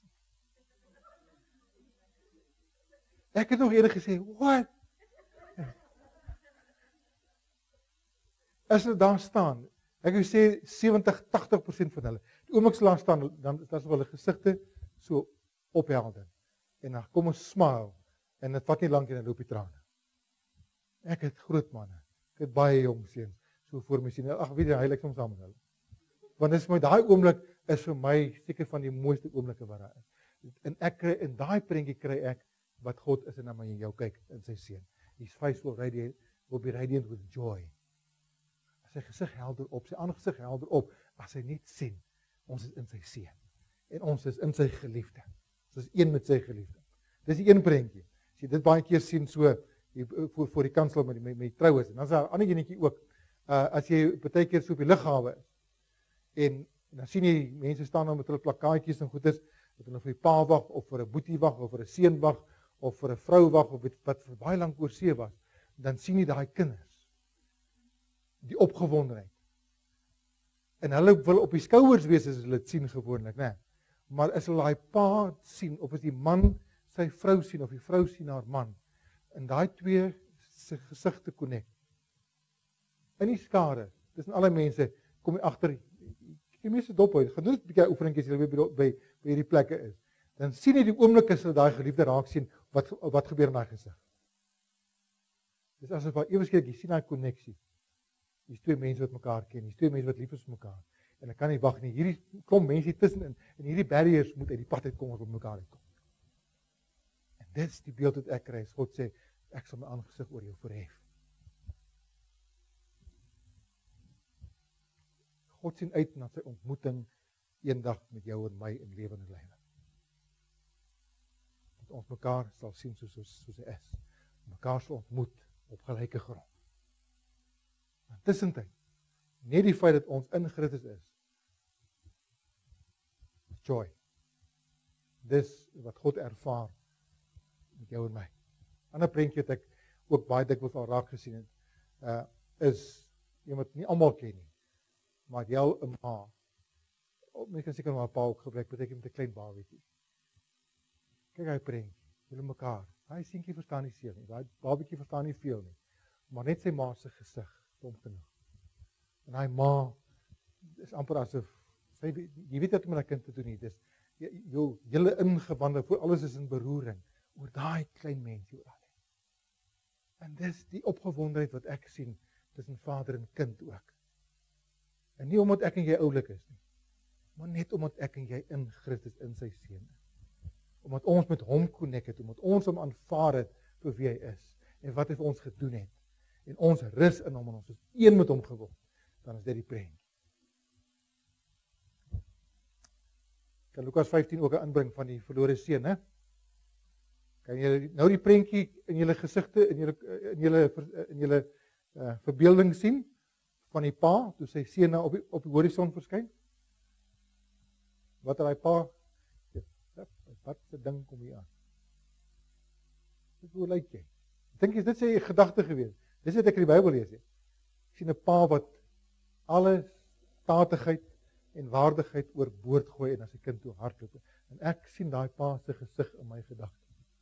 Ek het nog eerder gesê, "What?" As hulle daar staan, Ek wil sê 70-80% van hulle. Die oomblik slaan staan, dan is daar hulle gesigte so ophelder. En dan kom 'n smile en dit vat nie lank en dan loop die trane. Ek het groot manne. Ek het baie jong seuns so voor my sien. Ag, weet jy, hy lyk soms saam met hulle. Want dis vir my daai oomblik is vir my seker van die mooiste oomblikke wat daar is. En ek kry in daai prentjie kry ek wat God is en na my en jou kyk in sy seun. His face will be radiant with joy. Sy gesig helder op, sy aangesig helder op, as hy net sien, ons is in sy seun. En ons is in sy geliefde. Ons is een met sy geliefde. Dis die een prentjie. As jy dit baie keer sien so voor die kansel met die troues, en dan is daar 'n ander enetjie ook. As jy baie keer so op die lughawe is, en dan sien jy mense staan daar met hulle plakkaatjies en goeders, dat hulle vir die pa wag, of vir 'n boetie wag, of vir 'n seun wag, of vir 'n vrou wag, of wat vir baie lank oor see was, dan sien jy daai kinders, die opgewondenheid. En hulle wil op die skouers wees as hulle dit sien gewoonlik, né? Maar as hulle daai pa sien, of as die man sy vrou sien, of die vrou sien haar man, en daai twee se gesigte connect. In die skare, tussen alle mense, kom jy agter, die mense dop uit, gaan doen dit 'n bietjie oefeningetjies as jy by hierdie plekke is. Dan sien jy die oomblik as hulle daai geliefde raak sien, wat gebeur in daai gesig. Dis asof daar ewe skielik jy sien daai koneksie. Hier's twee mense wat mekaar ken, hier's twee mense wat lief is vir mekaar. En ek kan nie wag nie. Hierdie klomp mense hier tussenin en hierdie barriers moet uit die pad uitkom as ons mekaar uitkom. En dit is die beeld wat ek kry. God sê, ek sal my aangesig oor jou verhef. God sien uit na sy ontmoeting eendag met jou en my in lewende lywe. Dat ons mekaar sal sien soos hy is. Mekaar sal ontmoet op gelyke grond. Tussentyd, net die feit dat ons in Christus is, joy. Dis wat God ervaar met jou en my. Ander prentjie wat ek ook baie dikwels al raak gesien het, is een wat nie almal ken nie, maar jou 'n ma. Mens kan seker maar 'n pa ook gebruik, beteken met 'n klein babietjie. Kyk hy prentjie, julle mekaar. Hy seentjie verstaan nie seer nie, daai babietjie verstaan nie veel nie, maar net sy ma se gesig kom genoeg. En hy ma is amper asof jy weet wat met 'n kind te doen nie, dis jou hele ingewande, voor alles is in beroering oor daai klein mensie oor al. En dis die opgewondenheid wat ek sien tussen vader en kind ook. En nie omdat ek en jy oulik is nie, maar net omdat ek en jy in Christus in sy seun is. Omdat ons met hom connect het, omdat ons hom aanvaar het vir wie hy is en wat hy vir ons gedoen het. En ons rus in hom en ons is een met hom geword. Dan is dit die prentjie. Kan Lukas 15 ook 'n inbring van die verlore seun, hè? Kan julle nou die prentjie in julle gesigte, in julle verbeelding sien van die pa toe sy seun nou op die horison verskyn? Wat het hy pa? Wat se ding kom hier aan? Hoe lyk jy? Dink jy dit sê 'n gedagte gewees? Dis wat ek in die Bybel lees. Ek sien 'n pa wat alles statigheid en waardigheid oorboord gooi en as sy kind toe hardloop. En ek sien daai pa se gesig in my gedagte.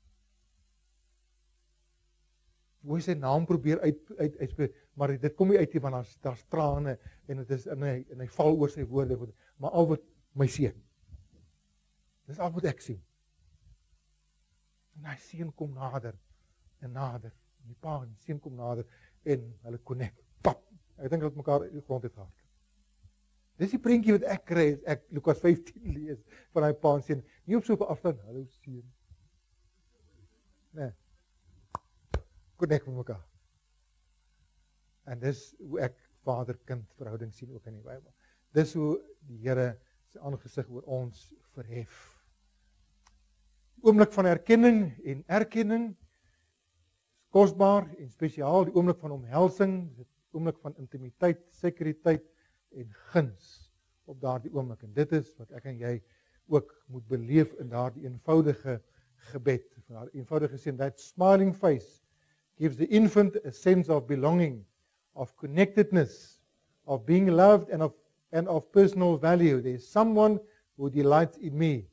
Hoe hy sy naam probeer uitspreek, maar dit kom nie uit nie want daar's trane en dit is en hy val oor sy woorde, maar al wat my seun. Dis al wat ek sien. En hy seun kom nader en nader. En die pa en die seun kom nader en hulle connect. Pap. Ek dink dat mekaar in die grond het gehardloop. Dis die prentjie wat ek kry as ek Lukas 15 lees van hy pa en seun. Nie op so 'n afstand, hallo seun. Nee. Connect met mekaar. En dis hoe ek vader-kind verhouding sien ook in die Bybel. Dis hoe die Here sy aangesig oor ons verhef. Oomblik van erkenning en erkenning is kosbaar en spesiaal, die oomblik van omhelsing, die oomblik van intimiteit, sekuriteit en guns op daardie oomblik. En dit is wat ek en jy ook moet beleef in daardie eenvoudige gebed, van daardie eenvoudige sin, that smiling face gives the infant a sense of belonging, of connectedness, of being loved and of personal value. There is someone who delights in me.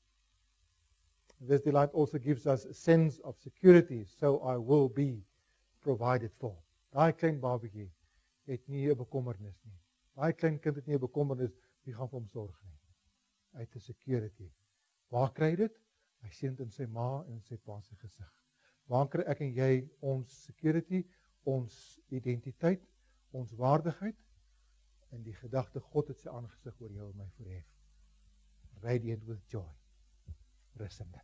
This delight also gives us a sense of security, so I will be provided for. Daai klein babatjie het nie 'n bekommernis nie. Daai klein kind het nie 'n bekommernis, wie gaan vir hom sorg nie. Hy het 'n security. Waar kry hy dit? Hy sien dit in sy ma en in sy pa se gesig. Waar kry ek en jy ons security, ons identiteit, ons waardigheid? En die gedagte, God het sy aangesig oor jou en my verhef. Radiant with joy. Rus in dit.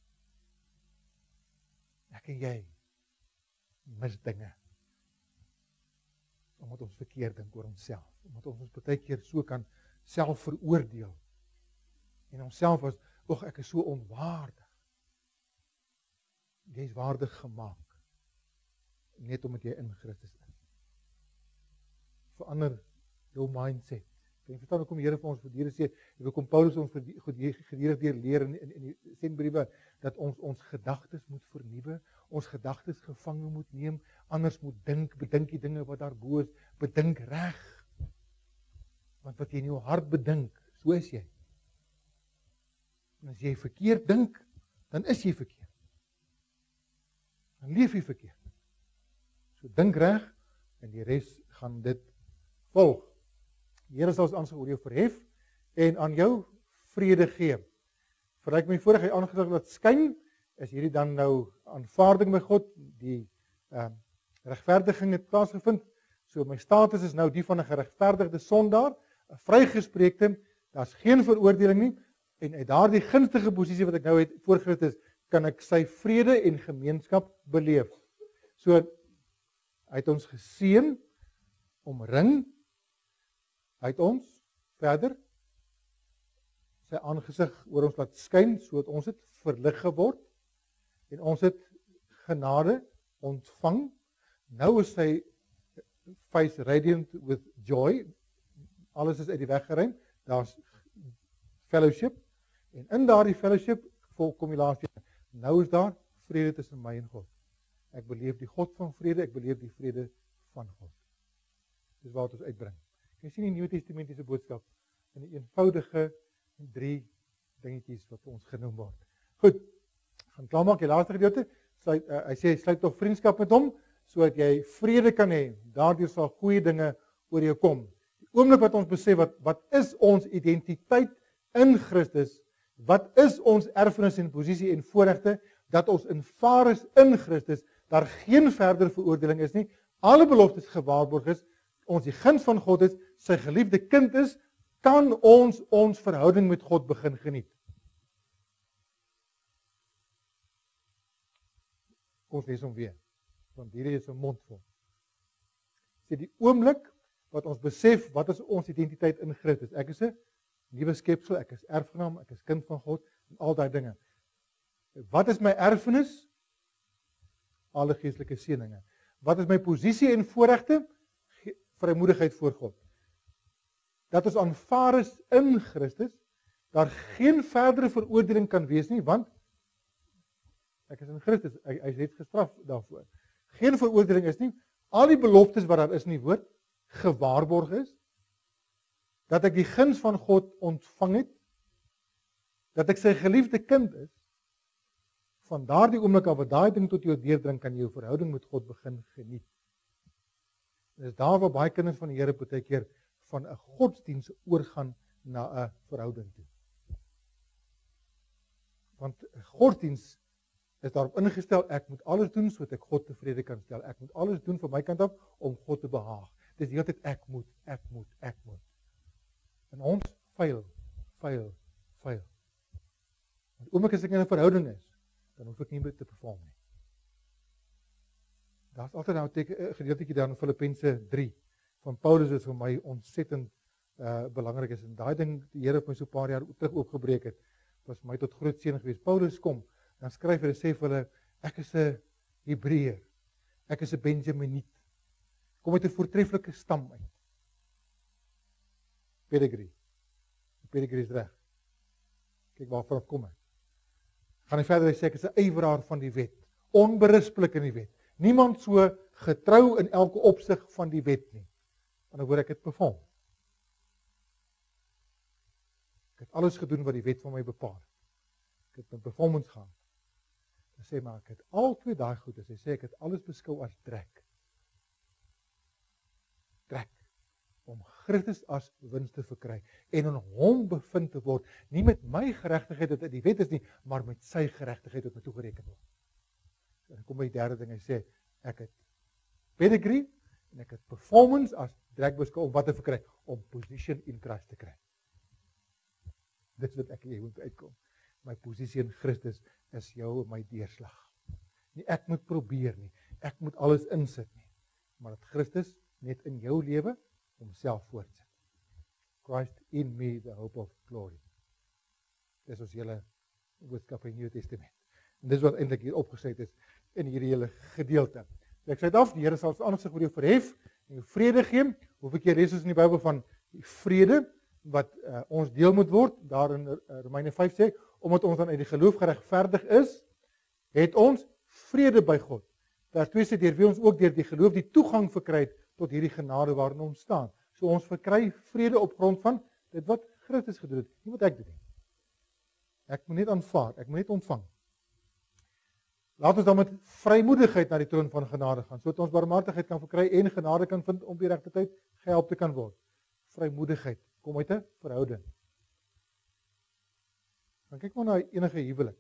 Ek en jy mis dinge. Omdat ons verkeerd dink oor onsself. Omdat ons baie keer so kan self veroordeel. En onsself as, ek is so onwaardig. Jy is waardig gemaak. Net omdat jy in Christus is. Verander jou mindset. Ek verstaan hoekom die Here vir ons voortdurend sê, hoekom Paulus ons gedurig deur leer in die sendbriewe, dat ons gedagtes moet vernuwe, ons gedagtes gevange moet neem, anders moet bedink die dinge wat daar bo is, bedink reg. Want wat jy in jou hart bedink, so is jy. En as jy verkeerd dink, dan is jy verkeerd. Dan leef jy verkeerd. So dink reg, en die res gaan dit volg. Die Here sal ons aansig oor jou verhef, en aan jou vrede gee. Verryk my voordat hy aangesig laat skyn, is hierdie dan nou aanvaarding by God, die regverdiging het plaasgevind, so my status is nou die van 'n geregverdigde sondaar, 'n vrygespreekte, daar's geen veroordeling nie, en uit daardie gunstige posisie wat ek nou het voor Christus, kan ek sy vrede en gemeenskap beleef. So, hy het ons geseën, omring, hy het ons verder sy aangesig oor ons laat skyn, sodat ons het verlig geword, en ons het genade ontvang. Nou is sy face radiant with joy, alles is uit die weg geruim, daar's fellowship, en in daardie fellowship, kom die laaste, nou is daar vrede tussen my en God. Ek beleef die God van vrede, ek beleef die vrede van God. Dis wat ons uitbring. Jy sien die Nuwe Testamentiese boodskap in die eenvoudige 3 dingetjies wat ons genoem word. Goed, gaan klaarmaak die laaste gedeelte. Hy sê, sluit tog vriendskap met hom, sodat jy vrede kan hê. Daardeur sal goeie dinge oor jou kom. Die oomblik wat ons besef, wat is ons identiteit in Christus, wat is ons erfenis en posisie en voorregte, dat ons invaar is in Christus, daar geen verdere veroordeling is nie, alle beloftes gewaarborg is, ons die guns van God is, sy geliefde kind is, kan ons verhouding met God begin geniet. Kom ons lees hom weer, want hierdie is 'n mond vol. Sê die oomblik wat ons besef, wat is ons identiteit in Christus? Ek is 'n nuwe skepsel, ek is erfgenaam, ek is kind van God, en al daai dinge. Wat is my erfenis? Alle geestelike seëninge. Wat is my posisie en voorregte? Vrymoedigheid voor God. Dat ons aanvaar is in Christus, daar geen verdere veroordeling kan wees nie, want ek is in Christus, hy is net gestraf daarvoor. Geen veroordeling is nie, al die beloftes wat daar is in die woord, gewaarborg is, dat ek die guns van God ontvang het, dat ek sy geliefde kind is, van daardie oomblik af wat daai ding tot jou deurdring, kan jy jou verhouding met God begin geniet. En dis daar waar baie kinders van die Here baie keer van 'n godsdiens oorgaan na 'n verhouding toe. Want godsdiens is daarop ingestel, ek moet alles doen sodat ek God tevrede kan stel. Ek moet alles doen van my kant af om God te behaag. Dis die hele tyd ek moet. En ons fail. Want oomblik as ek in 'n verhouding is, dan hoef ek nie meer te perform nie. Daar's altyd nou 'n gedeeltjie daar in Filippense 3 van Paulus wat vir my ontsettend belangrik is. En daai ding die Here het my so 'n paar jaar terug oopgebreek het, was vir my tot groot seën geweest. Paulus kom, dan skryf hy sê vir hulle, ek is 'n Hebreër. Ek is 'n Benjaminiet. Kom uit 'n voortreffelike stam uit. Pedigree. Pedigree is reg. Kyk waarvan kom hy. Gaan hy verder sê ek is 'n ywerhaar van die wet, onberispelik in die wet. Niemand so getrou in elke opsig van die wet nie. Aan die woord ek het perform. Ek het alles gedoen wat die wet van my bepaal. Ek het my performance gehad. Hy sê maar ek het al twee daai goed, hy sê ek het alles beskou as trek. om Christus as wins te verkry en in hom bevind te word, nie met my geregtigheid wat uit die wet is nie, maar met sy geregtigheid wat my toegereken word. En dan kom by die derde ding, hy sê, ek het pedigree en ek het performance as Dragbusco om wat te verkry, om position in Christ te kry. Dit is wat ek hier moet uitkom. My posisie in Christus is jou en my deurslag. Nie ek moet probeer nie, ek moet alles insit nie, maar dat Christus net in jou lewe homself voortsit. Christ in me, the hope of glory. Dis ons hele boodskap in die Nuwe Testament. En dis wat eintlik hier opgeset is in hierdie hele gedeelte. So ek sê dit af, die Here sal sy aangesig oor jou verhef en jou vrede gee. Hoeveel keer lees ons in die Bybel van die vrede wat ons deel moet word, daar in Romeine 5 sê, omdat ons dan uit die geloof geregverdig is, het ons vrede by God. Vers 2 sê, deur wie ons ook deur die geloof die toegang verkry het tot hierdie genade waarin ons staan. So ons verkry vrede op grond van dit wat Christus gedoen het, nie wat ek doen nie. Ek moet net aanvaar, ek moet net ontvang. Laat ons dan met vrymoedigheid na die troon van genade gaan, sodat ons barmhartigheid kan verkry en genade kan vind om die regte tyd gehelp te kan word. Vrymoedigheid kom uit 'n verhouding. Dan kyk maar na enige huwelik.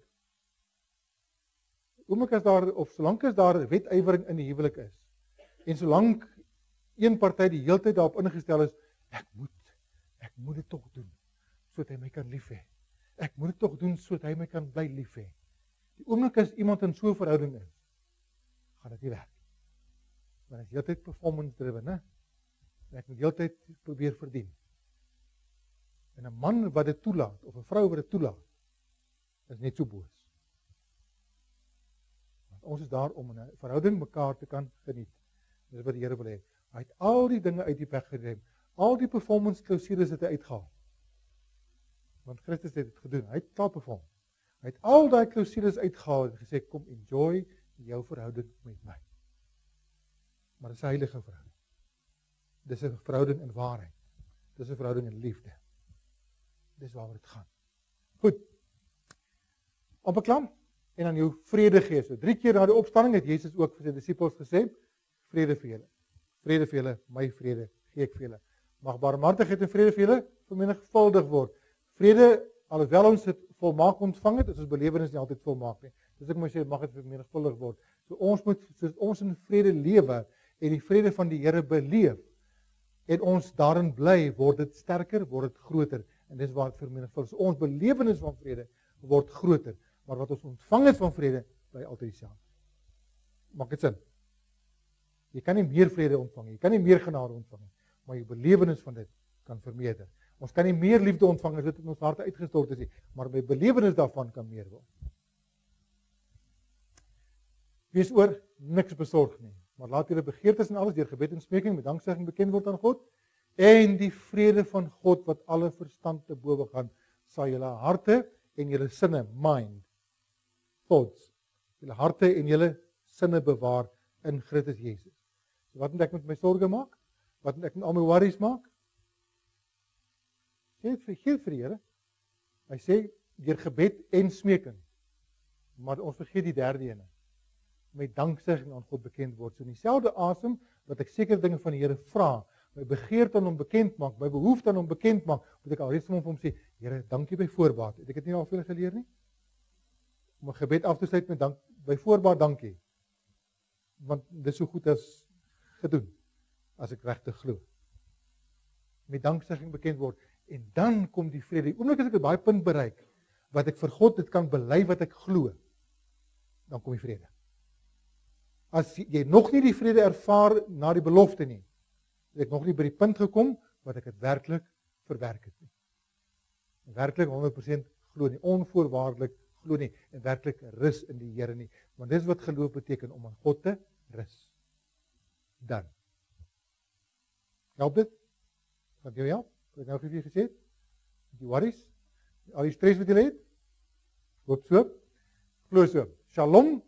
Oomblik as daar, of solank as daar wetywering in die huwelik is, en solank een party die hele tyd daarop ingestel is, ek moet dit tog doen, sodat hy my kan lief hê. Ek moet dit tog doen, sodat hy my kan bly lief hê. Die oomblik as iemand in so 'n verhouding is, gaan dit nie werk. Want is heeltyd performance driven, né? Ek moet heeltyd probeer verdien. En 'n man wat dit toelaat, of 'n vrou wat dit toelaat, is net so boos. Want ons is daar om in 'n verhouding mekaar te kan geniet. Dis wat die Here wil hê. Hy het al die dinge uit die weg geneem. Al die performance klausules het hy uitgehaal. Want Christus het dit gedoen. Hy het klaar perform. Hy het al daai klausules uitgehaal en gesê, kom enjoy jou verhouding met my. Maar dit is 'n heilige verhouding. Dis 'n verhouding in waarheid. Dis 'n verhouding in liefde. Dis waaroor dit gaan. Goed. Amper klaar. En dan jou vrede gee. So 3 keer na die opstanding het Jesus ook vir sy disippels gesê, vrede vir julle. Vrede vir julle, my vrede gee ek vir julle. Mag barmhartigheid en vrede vir julle vermenigvuldig word. Vrede, alhoewel ons dit volmaak ontvang het, is ons belewenis nie altyd volmaak nie. Dis ek moet sê, mag dit vermenigvuldig word. So ons moet, soos ons in vrede lewe en die vrede van die Here beleef, en ons daarin bly, word dit sterker, word dit groter. En dis waar dit vermenigvuldig is. Ons belewenis van vrede word groter, maar wat ons ontvang het van vrede, bly altyd dieselfde. Maak dit sin? Jy kan nie meer vrede ontvang nie, jy kan nie meer genade ontvang nie, maar jou belewenis van dit kan vermeerder. Ons kan nie meer liefde ontvang as dit in ons harte uitgestort is nie, maar my belewenis daarvan kan meer word. Wees oor niks besorg nie, maar laat julle begeertes en alles deur gebed en smeking met danksegging bekend word aan God, en die vrede van God wat alle verstand te bowe gaan, sal julle harte en julle sinne, mind, thoughts, julle harte en julle sinne bewaar in Christus Jesus. So wat moet ek met my sorge maak? Wat moet ek met al my worries maak? Gee vir die Here. Hy sê deur gebed en smeking. Maar ons vergeet die derde ene. Met danksegging aan God bekend word. So in dieselfde asem wat ek sekere dinge van die Here vra, my begeerte aan hom bekend maak, my behoefte aan hom bekend maak, moet ek alreeds vir hom sê, Here, dankie by voorbaat. Het ek dit nie al veel geleer nie? Om 'n gebed af te sluit met dank by voorbaat dankie. Want dit is so goed as gedoen, as ek regtig glo. Met danksegging bekend word, en dan kom die vrede. Die oomblik as ek 'n baie punt bereik, wat ek vir God dit kan bely wat ek glo, dan kom die vrede. As jy nog nie die vrede ervaar na die belofte nie, het ek nog nie by die punt gekom, wat ek dit werklik verwerk het nie. Werklik 100% glo nie, onvoorwaardelik glo nie, en werklik rus in die Here nie. Want dis wat geloof beteken, om aan God te rus. Dan. Help dit? Kan jy help? Wat ek nou vir julle gesê het? Die worries? Al die stres wat jy het? Hoop so? Glo so. Shalom.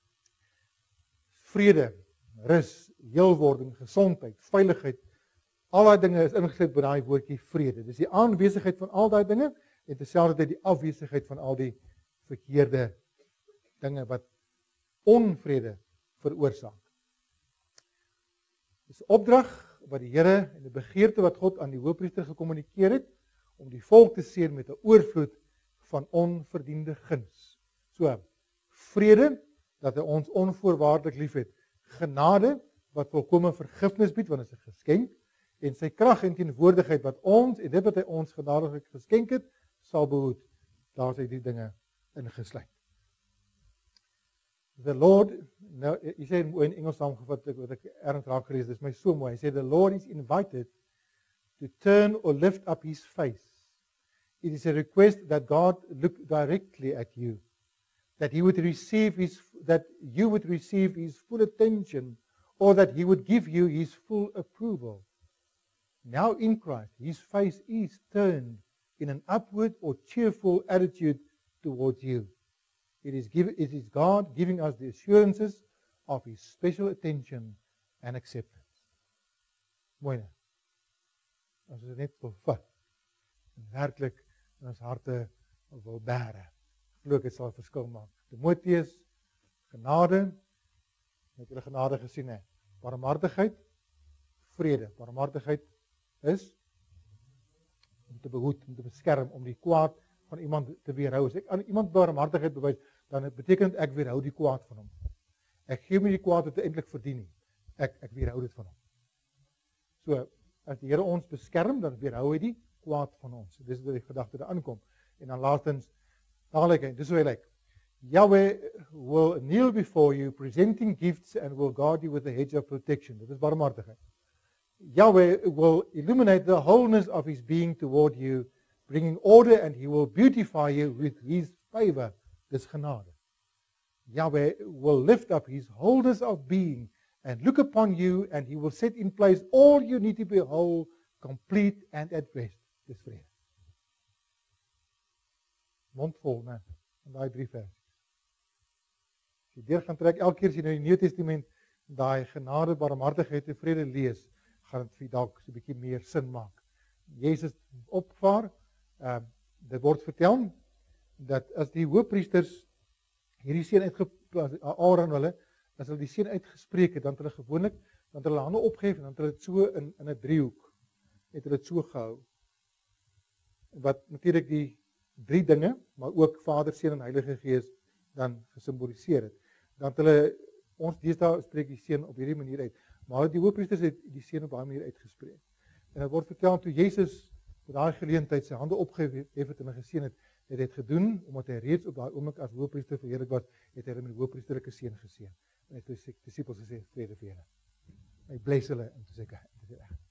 Vrede, rus, heelwording, gesondheid, veiligheid. Al daai dinge is ingesluit by daai woordjie vrede. Dis die aanwesigheid van al daai dinge en terselfdertyd die afwesigheid van al die verkeerde dinge wat onvrede veroorsaak. Dis 'n opdrag wat die Here en die begeerte wat God aan die hoofpriester gekommunikeer het, om die volk te seën met 'n oorvloed van onverdiende guns. So, vrede, dat hy ons onvoorwaardelik liefhet, genade, wat volkome vergifnis bied, want dit is 'n geskenk, en sy krag en teenwoordigheid wat ons, en dit wat hy ons genadiglik geskenk het, sal behoed. Daar is hy die dinge ingesluit. The Lord, nou, hy sê in Engels saamgevat, wat ek erns raak gelees, dit is my so mooi, hy sê, the Lord is invited to turn or lift up his face. It is a request that God look directly at you, that you would receive his full attention, or that he would give you his full approval. Now in Christ, his face is turned in an upward or cheerful attitude towards you. It is God giving us the assurances of his special attention and acceptance. Mooi nie? As ons net wil vat, en werklik in ons harte wil bære, glo ek dit sal 'n verskil maak. Timoteus, genade, met julle genade gesien hè, barmhartigheid, vrede. Barmhartigheid is om te behoed, om te beskerm, om die kwaad van iemand te weerhou. As ek aan iemand barmhartigheid bewys, dan beteken dit ek weerhou die kwaad van hom. Ek gee my die kwaad wat hy eintlik verdien nie. Ek weerhou dit van hom. So, as die Here ons beskerm, dan weerhou hy die kwaad van ons. Dis wat die gedagte daar aankom. En dan laastens, dadelikheid, dis hoe hy lyk. Yahweh will kneel before you, presenting gifts and will guard you with a hedge of protection. Dit is barmhartigheid. Yahweh will illuminate the wholeness of his being toward you, bringing order, and he will beautify you with his favor. Dis genade. Yahweh will lift up his wholeness of being and look upon you, and he will set in place all you need to be whole, complete, and at rest. Dis vrede. Mondvol, né? Van daai 3 vers. As jy deur gaan trek, elke keer as jy nou die Nuwe Testament daai genade, barmhartigheid en vrede lees, gaan dit vir dalk so 'n bietjie meer sin maak. Jesus opvaar, dit word vertel dat as die hoofpriesters hierdie seën uitgeplaas, Aaron hulle, as hulle die seën uitgespreek het, dan het hulle gewoonlik, dan het hulle hande opgehef en dan het hulle dit so in 'n driehoek, het hulle dit so gehou. Wat natuurlik die 3 dinge, maar ook Vader, Seun en Heilige Gees dan gesimboliseer het. Dan het hulle, ons deesdae spreek die seën op hierdie manier uit, maar die hoofpriesters het die seën op daai manier uitgespreek. En dit word vertel toe Jesus op daai geleentheid sy hande opgehef het en geseën het, het hy dit gedoen omdat hy reeds op daai oomblik as hoofpriester verheerlik was, het hy hulle met die hoofpriesterlike seën geseën. En hy het sy disippels gesê, vrede vir julle. Hy bless hulle en toe sê ek, dit is reg.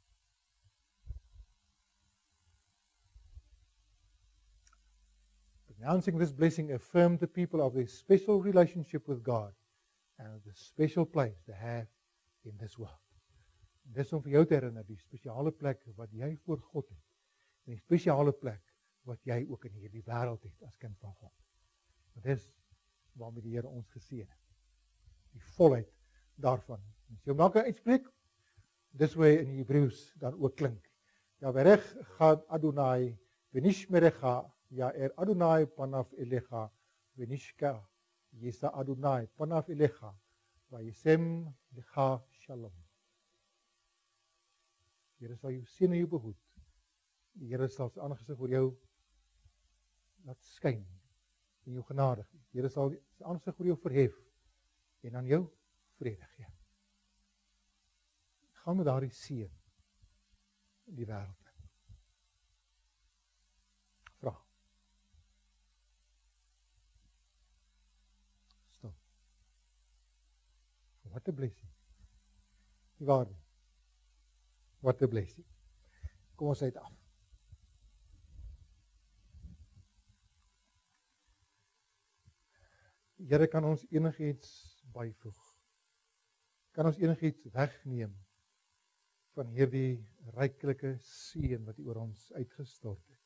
Pronouncing this blessing affirmed the people of their special relationship with God and the special place they have in this world. En dis om vir jou te herinner, die spesiale plek wat jy voor God het, en die spesiale plek wat jy ook in hierdie wêreld het as kind van God. Want dis waarmee die Here ons geseën het. Die volheid daarvan. As jy hom dalk kan uitspreek, dis hoe hy in Hebreëus dan ook klink. Ja, bereg gaan Adonai, venishmerecha, ja Adonai panaf elecha, venishka, Yesa Adonai panaf elecha, vayesem lecha shalom. Die Here sal jou seën en jou behoed. Die Here sal sy aangesig oor jou laat skyn en jou genadig. Die Here sal sy aangesig oor jou verhef en aan jou vrede gee. Gaan met daardie seën in die wêreld. Vra. Stil. What a blessing. Die waarde. What a blessing. Kom ons uit af. Die Here kan ons enigiets byvoeg. Kan ons enigiets wegneem van hierdie ryklike seën wat oor ons uitgestort het.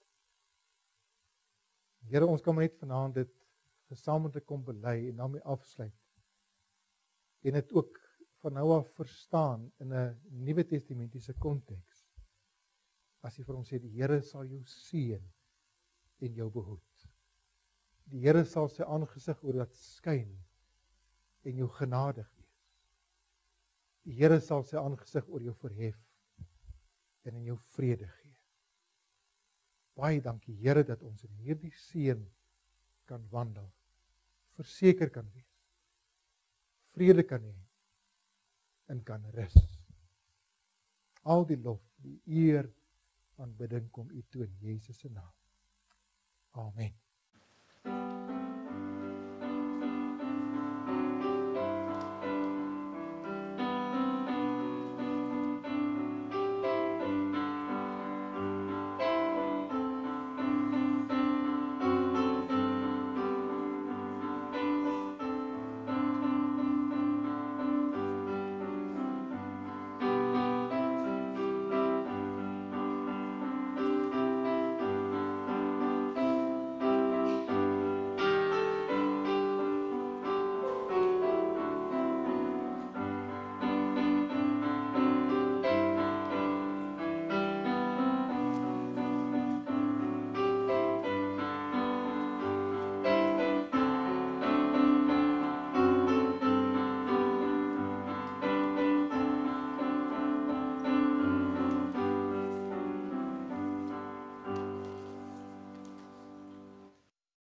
Here, ons kan net vanaand dit gesamentlik kom bely en daarmee afsluit. En dit ook van nou af verstaan in 'n Nuwe Testamentiese konteks. As jy vir hom sê, die Here sal jou seën en jou behoed. Die Here sal sy aangesig oor laat skyn en jou genadig wees. Die Here sal sy aangesig oor jou verhef en in jou vrede gee. Baie dankie Here dat ons in hierdie seën kan wandel, verseker kan wees, vrede kan hê en kan rus. Al die lof, die eer, aanbidding kom U toe in Jesus se naam. Amen.